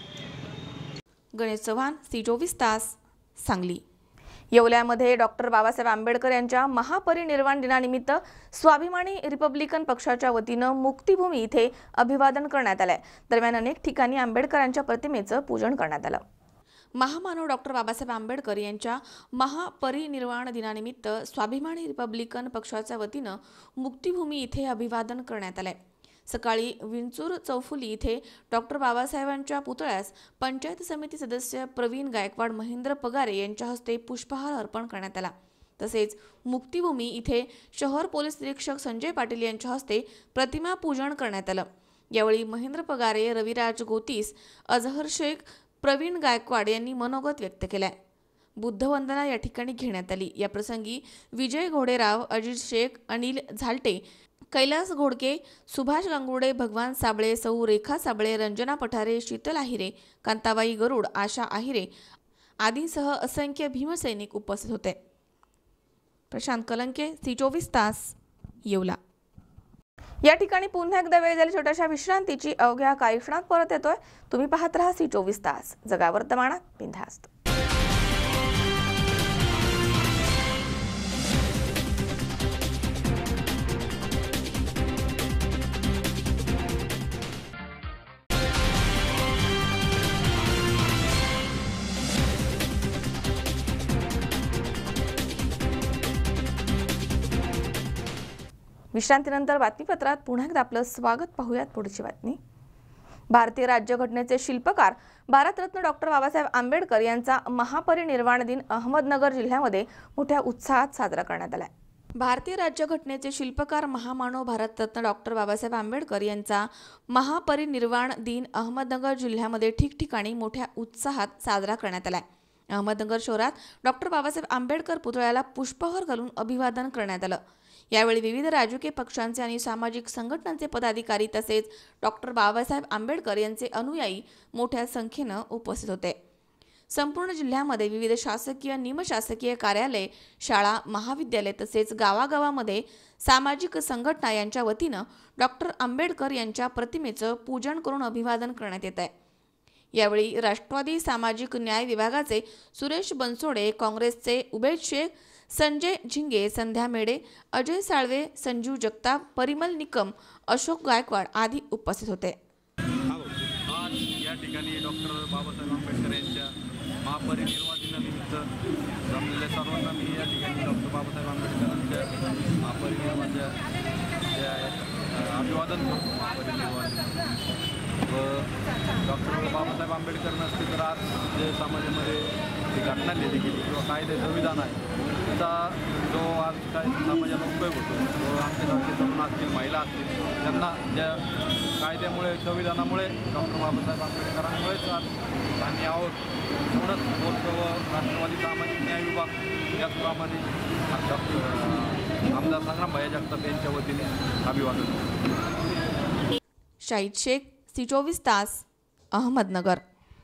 आहेत। गणेश चव्हाण, सी चोवीस तास, सांगली। येवल्यामध्ये डॉक्टर बाबासाहेब आंबेडकर यांच्या महापरिनिर्वाण दिनानिमित्त स्वाभिमानी रिपब्लिकन पक्षाच्या वतीनं मुक्तिभूमी इथे अभिवादन करण्यात आलंय। दरम्यान अनेक ठिकाणी आंबेडकरांच्या प्रतिमेचं पूजन करण्यात आलं। महामानव डॉक्टर बाबासाहेब आंबेडकर यांच्या महापरिनिर्वाण दिनानिमित्त स्वाभिमानी रिपब्लिकन पक्षाच्या वतीनं मुक्तिभूमी इथे अभिवादन करण्यात आलंय। सकाळी विंचूर चौफुली इथे डॉक्टर बाबासाहेबांच्या पुतळ्यास पंचायत समिती सदस्य प्रवीण गायकवाड, महेंद्र पगारे यांच्या हस्ते पुष्पहार अर्पण करण्यात आला। तसेच मुक्तिभूमी इथे शहर पोलीस निरीक्षक संजय पाटील यांच्या हस्ते प्रतिमा पूजन करण्यात आलं। यावेळी महेंद्र पगारे, रविराज गोतीस, अजहर शेख, प्रवीण गायकवाड यांनी मनोगत व्यक्त केलाय। बुद्धवंदना या ठिकाणी घेण्यात आली। या प्रसंगी विजय घोडेराव, अजित शेख, अनिल झालटे, कैलास घोडके, सुभाष गांगुर्डे, भगवान साबळे, सौ रेखा साबळे, रंजना पठारे, शीतल आहिरे, कांताबाई गरुड, आशा आहिरे आदींसह असंख्य भीमसैनिक उपस्थित होते। प्रशांत कलंके, सी चोवीस तास, येवला। या ठिकाणी पुन्हा एकदा वेळ झाली छोट्याशा विश्रांतीची। अवघ्या काही क्षणात परत येतोय। तुम्ही पाहत राहा सी चोवीस तास, जगा वर्तमानात बिनधास्त। विश्रांतीनंतर बातमीपत्रात पुन्हा एकदा आपलं स्वागत. पाहूयात पुढची बातमी. भारतीय राज्यघटनेचे शिल्पकार भारतरत्न डॉक्टर बाबासाहेब आंबेडकर यांचा महापरिनिर्वाण दिन अहमदनगर जिल्ह्यामध्ये मोठ्या उत्साहात साजरा करण्यात आला. भारतीय राज्यघटनेचे शिल्पकार महामानव भारतरत्न डॉक्टर बाबासाहेब आंबेडकर यांचा महापरिनिर्वाण दिन अहमदनगर जिल्ह्यामध्ये ठिकठिकाणी मोठ्या उत्साहात साजरा करण्यात आला. अहमदनगर शहरात डॉक्टर बाबासाहेब आंबेडकर पुतळ्याला पुष्पहार घालून अभिवादन करण्यात आलं. यावेळी विविध राजकीय पक्षांचे आणि सामाजिक संघटनांचे पदाधिकारी तसेच डॉक्टर बाबासाहेब आंबेडकर यांचे अनुयायी मोठ्या संख्येनं उपस्थित होते. संपूर्ण जिल्ह्यामध्ये विविध शासकीय, निमशासकीय कार्यालय, शाळा, महाविद्यालय तसेच गावागावामध्ये सामाजिक संघटना यांच्या वतीनं डॉक्टर आंबेडकर यांच्या प्रतिमेचं पूजन करून अभिवादन करण्यात येत आहे. यावेळी राष्ट्रवादी सामाजिक न्याय विभागाचे सुरेश बनसोडे, काँग्रेसचे उबैद शेख, संजय झिंगे, संध्या मेडे, अजय साळवे, संजू जगताप, परिमल निकम, अशोक गायकवाड आदी उपस्थित होते. आज या ठिकाणी डॉक्टर बाबासाहेब आंबेडकर यांच्या महापरिनिर्वाण दिनानिमित्त जमलेल्या सर्वांना मी या ठिकाणी डॉक्टर बाबासाहेब आंबेडकरांच्या महापरिनिर्वाणाच्या अभिवादन करतो. महापरिनिर्वाण व डॉक्टर बाबासाहेब आंबेडकर नसते तर आज जे समाजामध्ये जी घटना लिहिली गेली किंवा कायदे संविधान आहे त्याचा जो आज काय समाजाला उपयोग होतो तो आमच्यासारखे तरुण असतील, महिला असतील, त्यांना ज्या कायद्यामुळे, संविधानामुळे डॉक्टर बाबासाहेब आंबेडकरांमुळेच आज आम्ही आहोत एवढंच बोलतो. व राष्ट्रवादी सामाजिक न्याय विभाग त्याचप्रमाणे डॉक्टर आमदार संग्राम भाई जगताप यांच्या वतीने अभिवादन. शाहिद शेख, सी चोवीस तास, अहमदनगर.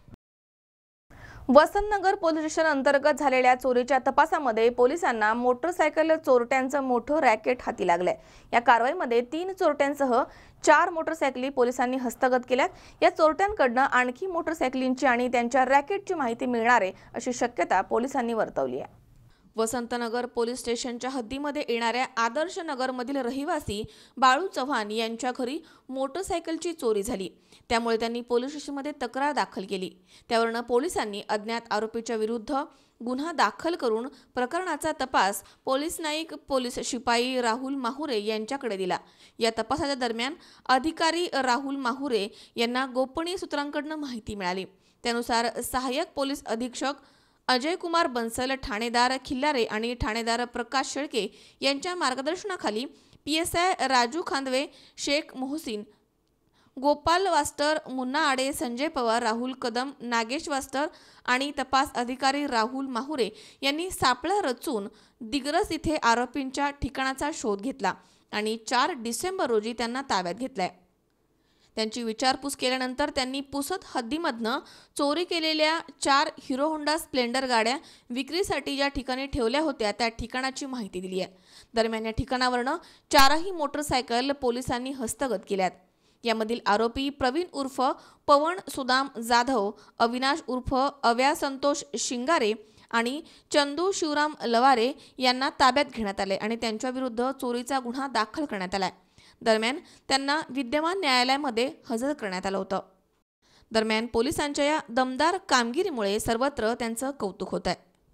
वसंतनगर पोलीस स्टेशन अंतर्गत झालेल्या चोरीच्या तपासामध्ये पोलिसांना मोटरसायकल चोरट्यांचं मोठं रॅकेट हाती लागलंय. या कारवाईमध्ये तीन चोरट्यांसह चार मोटरसायकली पोलिसांनी हस्तगत केल्यात. या चोरट्यांकडनं आणखी मोटरसायकलींची आणि त्यांच्या रॅकेटची माहिती मिळणार आहे अशी शक्यता पोलिसांनी वर्तवली आहे. वसंतनगर पोलीस स्टेशनच्या हद्दीमध्ये येणाऱ्या आदर्श नगरमधील रहिवासी बाळू चव्हाण यांच्या घरी मोटरसायकलची चोरी झाली. त्यामुळे त्यांनी पोलीस स्टेशनमध्ये तक्रार दाखल केली. त्यावरून पोलिसांनी अज्ञात आरोपीच्या विरुद्ध गुन्हा दाखल करून प्रकरणाचा तपास पोलीस नाईक पोलीस शिपाई राहुल माहुरे यांच्याकडे दिला. या तपासाच्या दरम्यान अधिकारी राहुल माहुरे यांना गोपनीय सूत्रांकडून माहिती मिळाली. त्यानुसार सहाय्यक पोलीस अधीक्षक अजय कुमार बन्सल, ठाणेदार खिल्लारे आणि ठाणेदार प्रकाश शेळके यांच्या मार्गदर्शनाखाली P S I Raju Khandve, Shaikh Mohsin, Gopal Waster, Munna Ade, Sanjay Pawar, Rahul Kadam, Nagesh Waster आणि तपास अधिकारी राहुल माहुरे यांनी सापळा रचून दिग्रस इथे आरोपींच्या ठिकाणाचा शोध घेतला आणि चार डिसेंबर रोजी त्यांना ताब्यात घेतलाय. त्यांची विचारपूस केल्यानंतर त्यांनी पुसद हद्दीमधनं चोरी केलेल्या चार हिरो होंडा स्प्लेंडर गाड्या विक्रीसाठी ज्या ठिकाणी ठेवल्या होत्या त्या ठिकाणाची माहिती दिली आहे. दरम्यान या ठिकाणावरनं चारही मोटरसायकल पोलिसांनी हस्तगत केल्यात. यामधील आरोपी प्रवीण उर्फ पवन सुदाम जाधव, अविनाश उर्फ अव्या संतोष शिंगारे आणि चंदू शिवराम लवारे यांना ताब्यात घेण्यात आले आणि त्यांच्या विरुद्ध चोरीचा गुन्हा दाखल करण्यात आलाय. दरम्यान त्यांना विद्यमान न्यायालयामध्ये हजर करण्यात आलं होतं. दरम्यान पोलिसांच्या या दमदार कामगिरीमुळे सर्वत्र त्यांचं कौतुक होत आहे.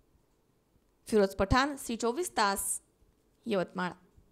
फिरोज पठाण, सी चोवीस तास, यवतमाळ.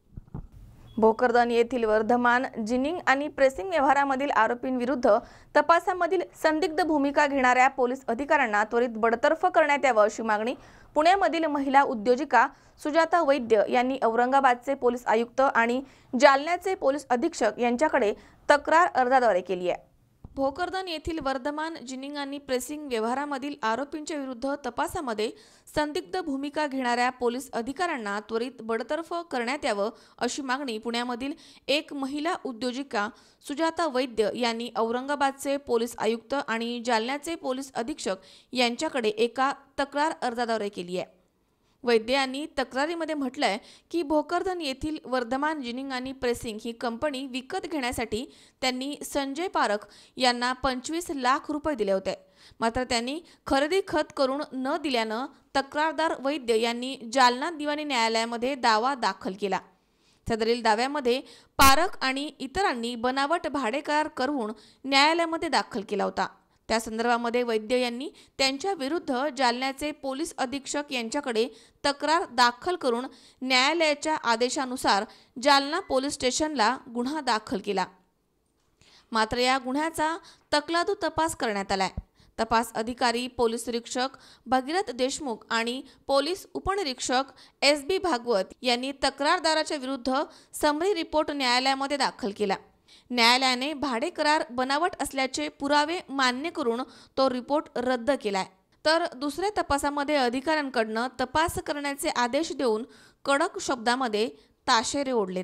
भोकरदन येथील वर्धमान जिनिंग आणि प्रेसिंग व्यवहारामधील आरोपींविरुद्ध तपासामधील संदिग्ध भूमिका घेणाऱ्या पोलीस अधिकाऱ्यांना त्वरित बडतर्फ करण्यात यावं अशी मागणी पुण्यामधील महिला उद्योजिका सुजाता वैद्य यांनी औरंगाबादचे पोलीस आयुक्त आणि जालन्याचे पोलीस अधीक्षक यांच्याकडे तक्रार अर्जाद्वारे केली आहे. भोकरदन येथील वर्धमान जिनिंग आणि प्रेसिंग व्यवहारामधील आरोपींच्या विरुद्ध तपासामध्ये संदिग्ध भूमिका घेणाऱ्या पोलीस अधिकाऱ्यांना त्वरित बडतर्फ करण्यात यावं अशी मागणी पुण्यामधील एक महिला उद्योजिका सुजाता वैद्य यांनी औरंगाबादचे पोलीस आयुक्त आणि जालन्याचे पोलीस अधीक्षक यांच्याकडे एका तक्रार अर्जाद्वारे केली आहे. वैद्य यांनी तक्रारीमध्ये म्हटलंय की भोकरदन येथील वर्धमान जिनिंग आणि प्रेसिंग ही कंपनी विकत घेण्यासाठी त्यांनी संजय पारख यांना पंचवीस लाख रुपये दिले होते. मात्र त्यांनी खरेदी खत करून न दिल्यानं तक्रारदार वैद्य यांनी जालना दिवाणी न्यायालयामध्ये दावा दाखल केला. सदरील दाव्यामध्ये पारख आणि इतरांनी बनावट भाडे करार करून न्यायालयामध्ये दाखल केला होता. त्या संदर्भामध्ये वैद्य यांनी त्यांच्या विरुद्ध जालन्याचे पोलीस अधीक्षक यांच्याकडे तक्रार दाखल करून न्यायालयाच्या आदेशानुसार जालना पोलीस स्टेशनला गुन्हा दाखल केला। मात्र या गुन्ह्याचा तकलादू तपास करण्यात आलाय। तपास अधिकारी पोलीस निरीक्षक भगीरथ देशमुख आणि पोलीस उपनिरीक्षक एस बी भागवत यांनी तक्रारदाराच्या विरुद्ध समरी रिपोर्ट न्यायालयामध्ये दाखल केला। न्यायालयाने भाडे करार बनावट असल्याचे पुरावे मान्य करून तो रिपोर्ट रद्द केलाय। तर दुसऱ्या तपासामध्ये अधिकाऱ्यांकडून तपास करण्याचे आदेश देऊन कडक शब्दामध्ये ताशेरे ओढलेत।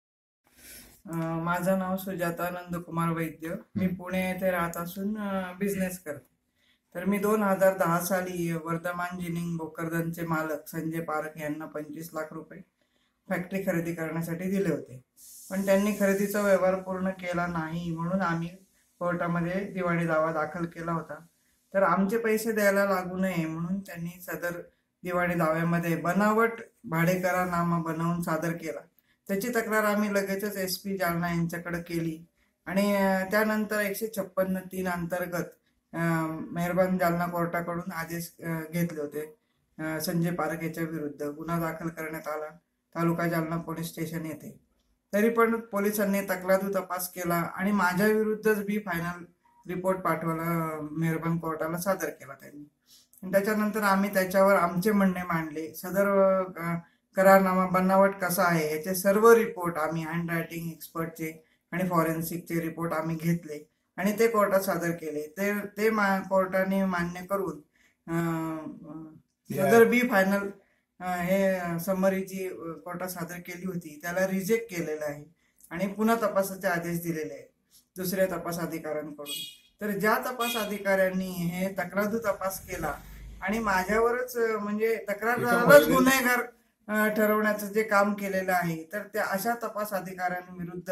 माझं नाव सुजाता नंदकुमार वैद्य, मी पुणे येथे राहत असून बिझनेस करते। तर मी दोन हजार दहा साली वर्धमान जिनिंग भोकरदनचे मालक संजय पारख यांना पंचवीस लाख रुपये फॅक्टरी खरेदी करण्यासाठी दिले होते, पण त्यांनी खरेदीचा व्यवहार पूर्ण केला नाही म्हणून आम्ही कोर्टामध्ये दिवाणी दावा दाखल केला होता। तर आमचे पैसे द्यायला लागू नये म्हणून त्यांनी सदर दिवाणी दाव्यामध्ये बनावट भाडे करारनामा बनवून सादर केला। त्याची तक्रार आम्ही लगेचच एस पी जालना यांच्याकडे केली आणि त्यानंतर एकशे छप्पन्न तीन अंतर्गत मेहरबान जालना कोर्टाकडून आदेश घेतले होते। संजय पारख याच्या विरुद्ध गुन्हा दाखल करण्यात आला तालुका जालना पोलीस स्टेशन येथे। तरी पण पोलिसांनी तकलादू तपास केला आणि माझ्या विरुद्धच बी फायनल रिपोर्ट पाठवला, मेहरबान कोर्टाला सादर केला त्यांनी। त्याच्यानंतर आम्ही त्याच्यावर आमचे म्हणणे मांडले। सदर करारनामा बनावट कसा आहे याचे सर्व रिपोर्ट आम्ही हँड रायटिंग एक्सपर्टचे आणि फॉरेन्सिकचे रिपोर्ट आम्ही घेतले आणि ते कोर्टात सादर केले। ते ते मा कोर्टाने मान्य करून सदर बी फायनल हे समरी जी कोर्टात सादर केली होती त्याला रिजेक्ट केलेलं आहे आणि पुन्हा तपासाचे आदेश दिलेले आहेत दुसऱ्या तपास अधिकाऱ्यांकडून। तर ज्या तपास अधिकाऱ्यांनी हे तक्रार तपास केला आणि माझ्यावरच म्हणजे तक्रारदारालाच गुन्हेगार ठरवण्याचं जे काम केलेलं आहे, तर त्या अशा तपास अधिकाऱ्यांविरुद्ध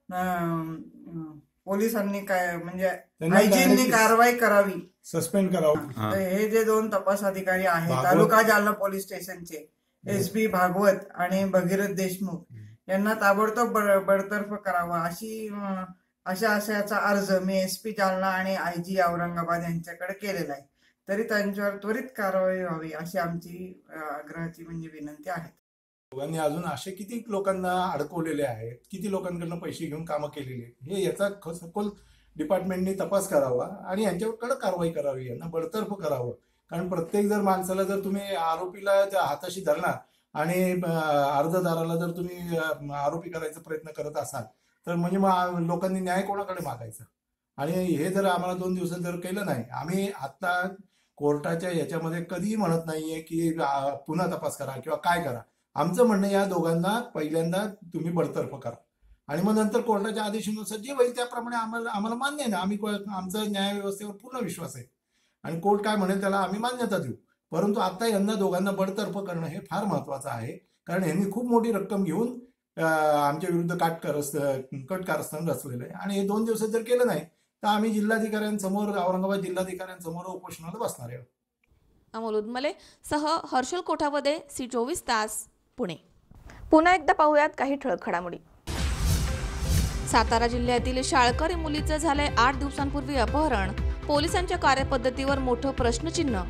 पोलिसांनी काय म्हणजे आयजींनी कारवाई करावी, सस्पेंड करावं। हे जे दोन तपास अधिकारी आहेत तालुका जालना पोलीस स्टेशनचे एस बी भागवत आणि भगीरथ देशमुख यांना ताबडतोब बडतर्फ करावा अशी अशा आशयाचा अर्ज मी एस पी जालना आणि आय जी औरंगाबाद यांच्याकडे केलेला आहे। तरी त्यांच्यावर त्वरित कारवाई व्हावी अशी आमची आग्रहाची म्हणजे विनंती आहे। दोघांनी अजून असे किती लोकांना अडकवलेले आहेत, किती लोकांकडनं पैसे घेऊन कामं केलेली आहेत, हे याचा सखोल डिपार्टमेंटने तपास करावा आणि यांच्यावर कडक कारवाई करावी, यांना बडतर्फ करावं। कारण प्रत्येक जर माणसाला जर तुम्ही आरोपीला त्या हाताशी धरणार आणि अर्जदाराला जर तुम्ही आरोपी करायचा प्रयत्न करत असाल तर म्हणजे मग लोकांनी न्याय कोणाकडे मागायचा? आणि हे जर आम्हाला दोन दिवसात जर केलं नाही, आम्ही आता कोर्टाच्या याच्यामध्ये कधीही म्हणत नाहीये की पुन्हा तपास करा किंवा काय करा। आमचं म्हणणं या दोघांना पहिल्यांदा तुम्ही बडतर्फ करा आणि मग नंतर कोर्टाच्या आदेशानुसार जे होईल त्याप्रमाणे आम्हाला आम्हाला मान्य आहे ना, आम्ही आमचा न्याय व्यवस्थेवर पूर्ण विश्वास आहे आणि कोर्ट काय म्हणेल त्याला आम्ही मान्यता देऊ। परंतु आता यांना दोघांना बडतर्फ करणं हे फार महत्वाचं आहे, कारण यांनी खूप मोठी रक्कम घेऊन आमच्या विरुद्ध काट कट कारस्थान रचलेलं आहे आणि हे दोन दिवसात जर केलं नाही तर आम्ही जिल्हाधिकाऱ्यांसमोर औरंगाबाद जिल्हाधिकाऱ्यांसमोर उपोषणाला बसणार आहे। अमोल उदमले सह हर्षल कोठावदे, सी चोवीस तास, पुणे। पुन्हा एकदा पाहूयात काही ठळक घडामोडी। सातारा जिल्ह्यातील शाळकरी मुलीचं झालंय आठ दिवसांपूर्वी अपहरण, पोलिसांच्या कार्यपद्धतीवर मोठं प्रश्नचिन्ह।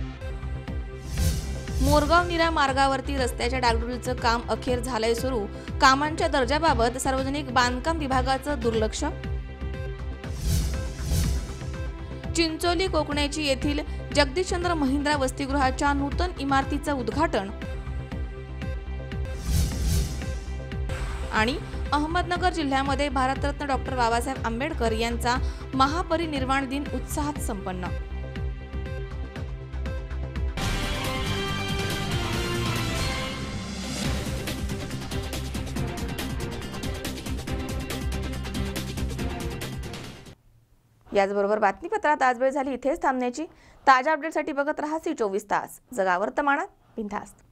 मोरगाव नीरा मार्गावरती रस्त्याच्या डागडुजीचं काम अखेर झालंय सुरू, कामांच्या दर्जाबाबत सार्वजनिक बांधकाम विभागाचं दुर्लक्ष। चिंचोली कोकणेची येथील जगदीशचंद्र महिंद्रा वसतिगृहाच्या नूतन इमारतीचं उद्घाटन आणि अहमदनगर जिल्ह्यामध्ये भारतरत्न डॉक्टर बाबासाहेब आंबेडकर यांचा महापरिनिर्वाण दिन उत्साहात संपन्न। याचबरोबर बातमीपत्रात आज वेळ झाली इथेच थांबण्याची। ताज्या अपडेटसाठी बघत रहा सी चोवीस तास, जगा वर्तमानात बिनधास्त।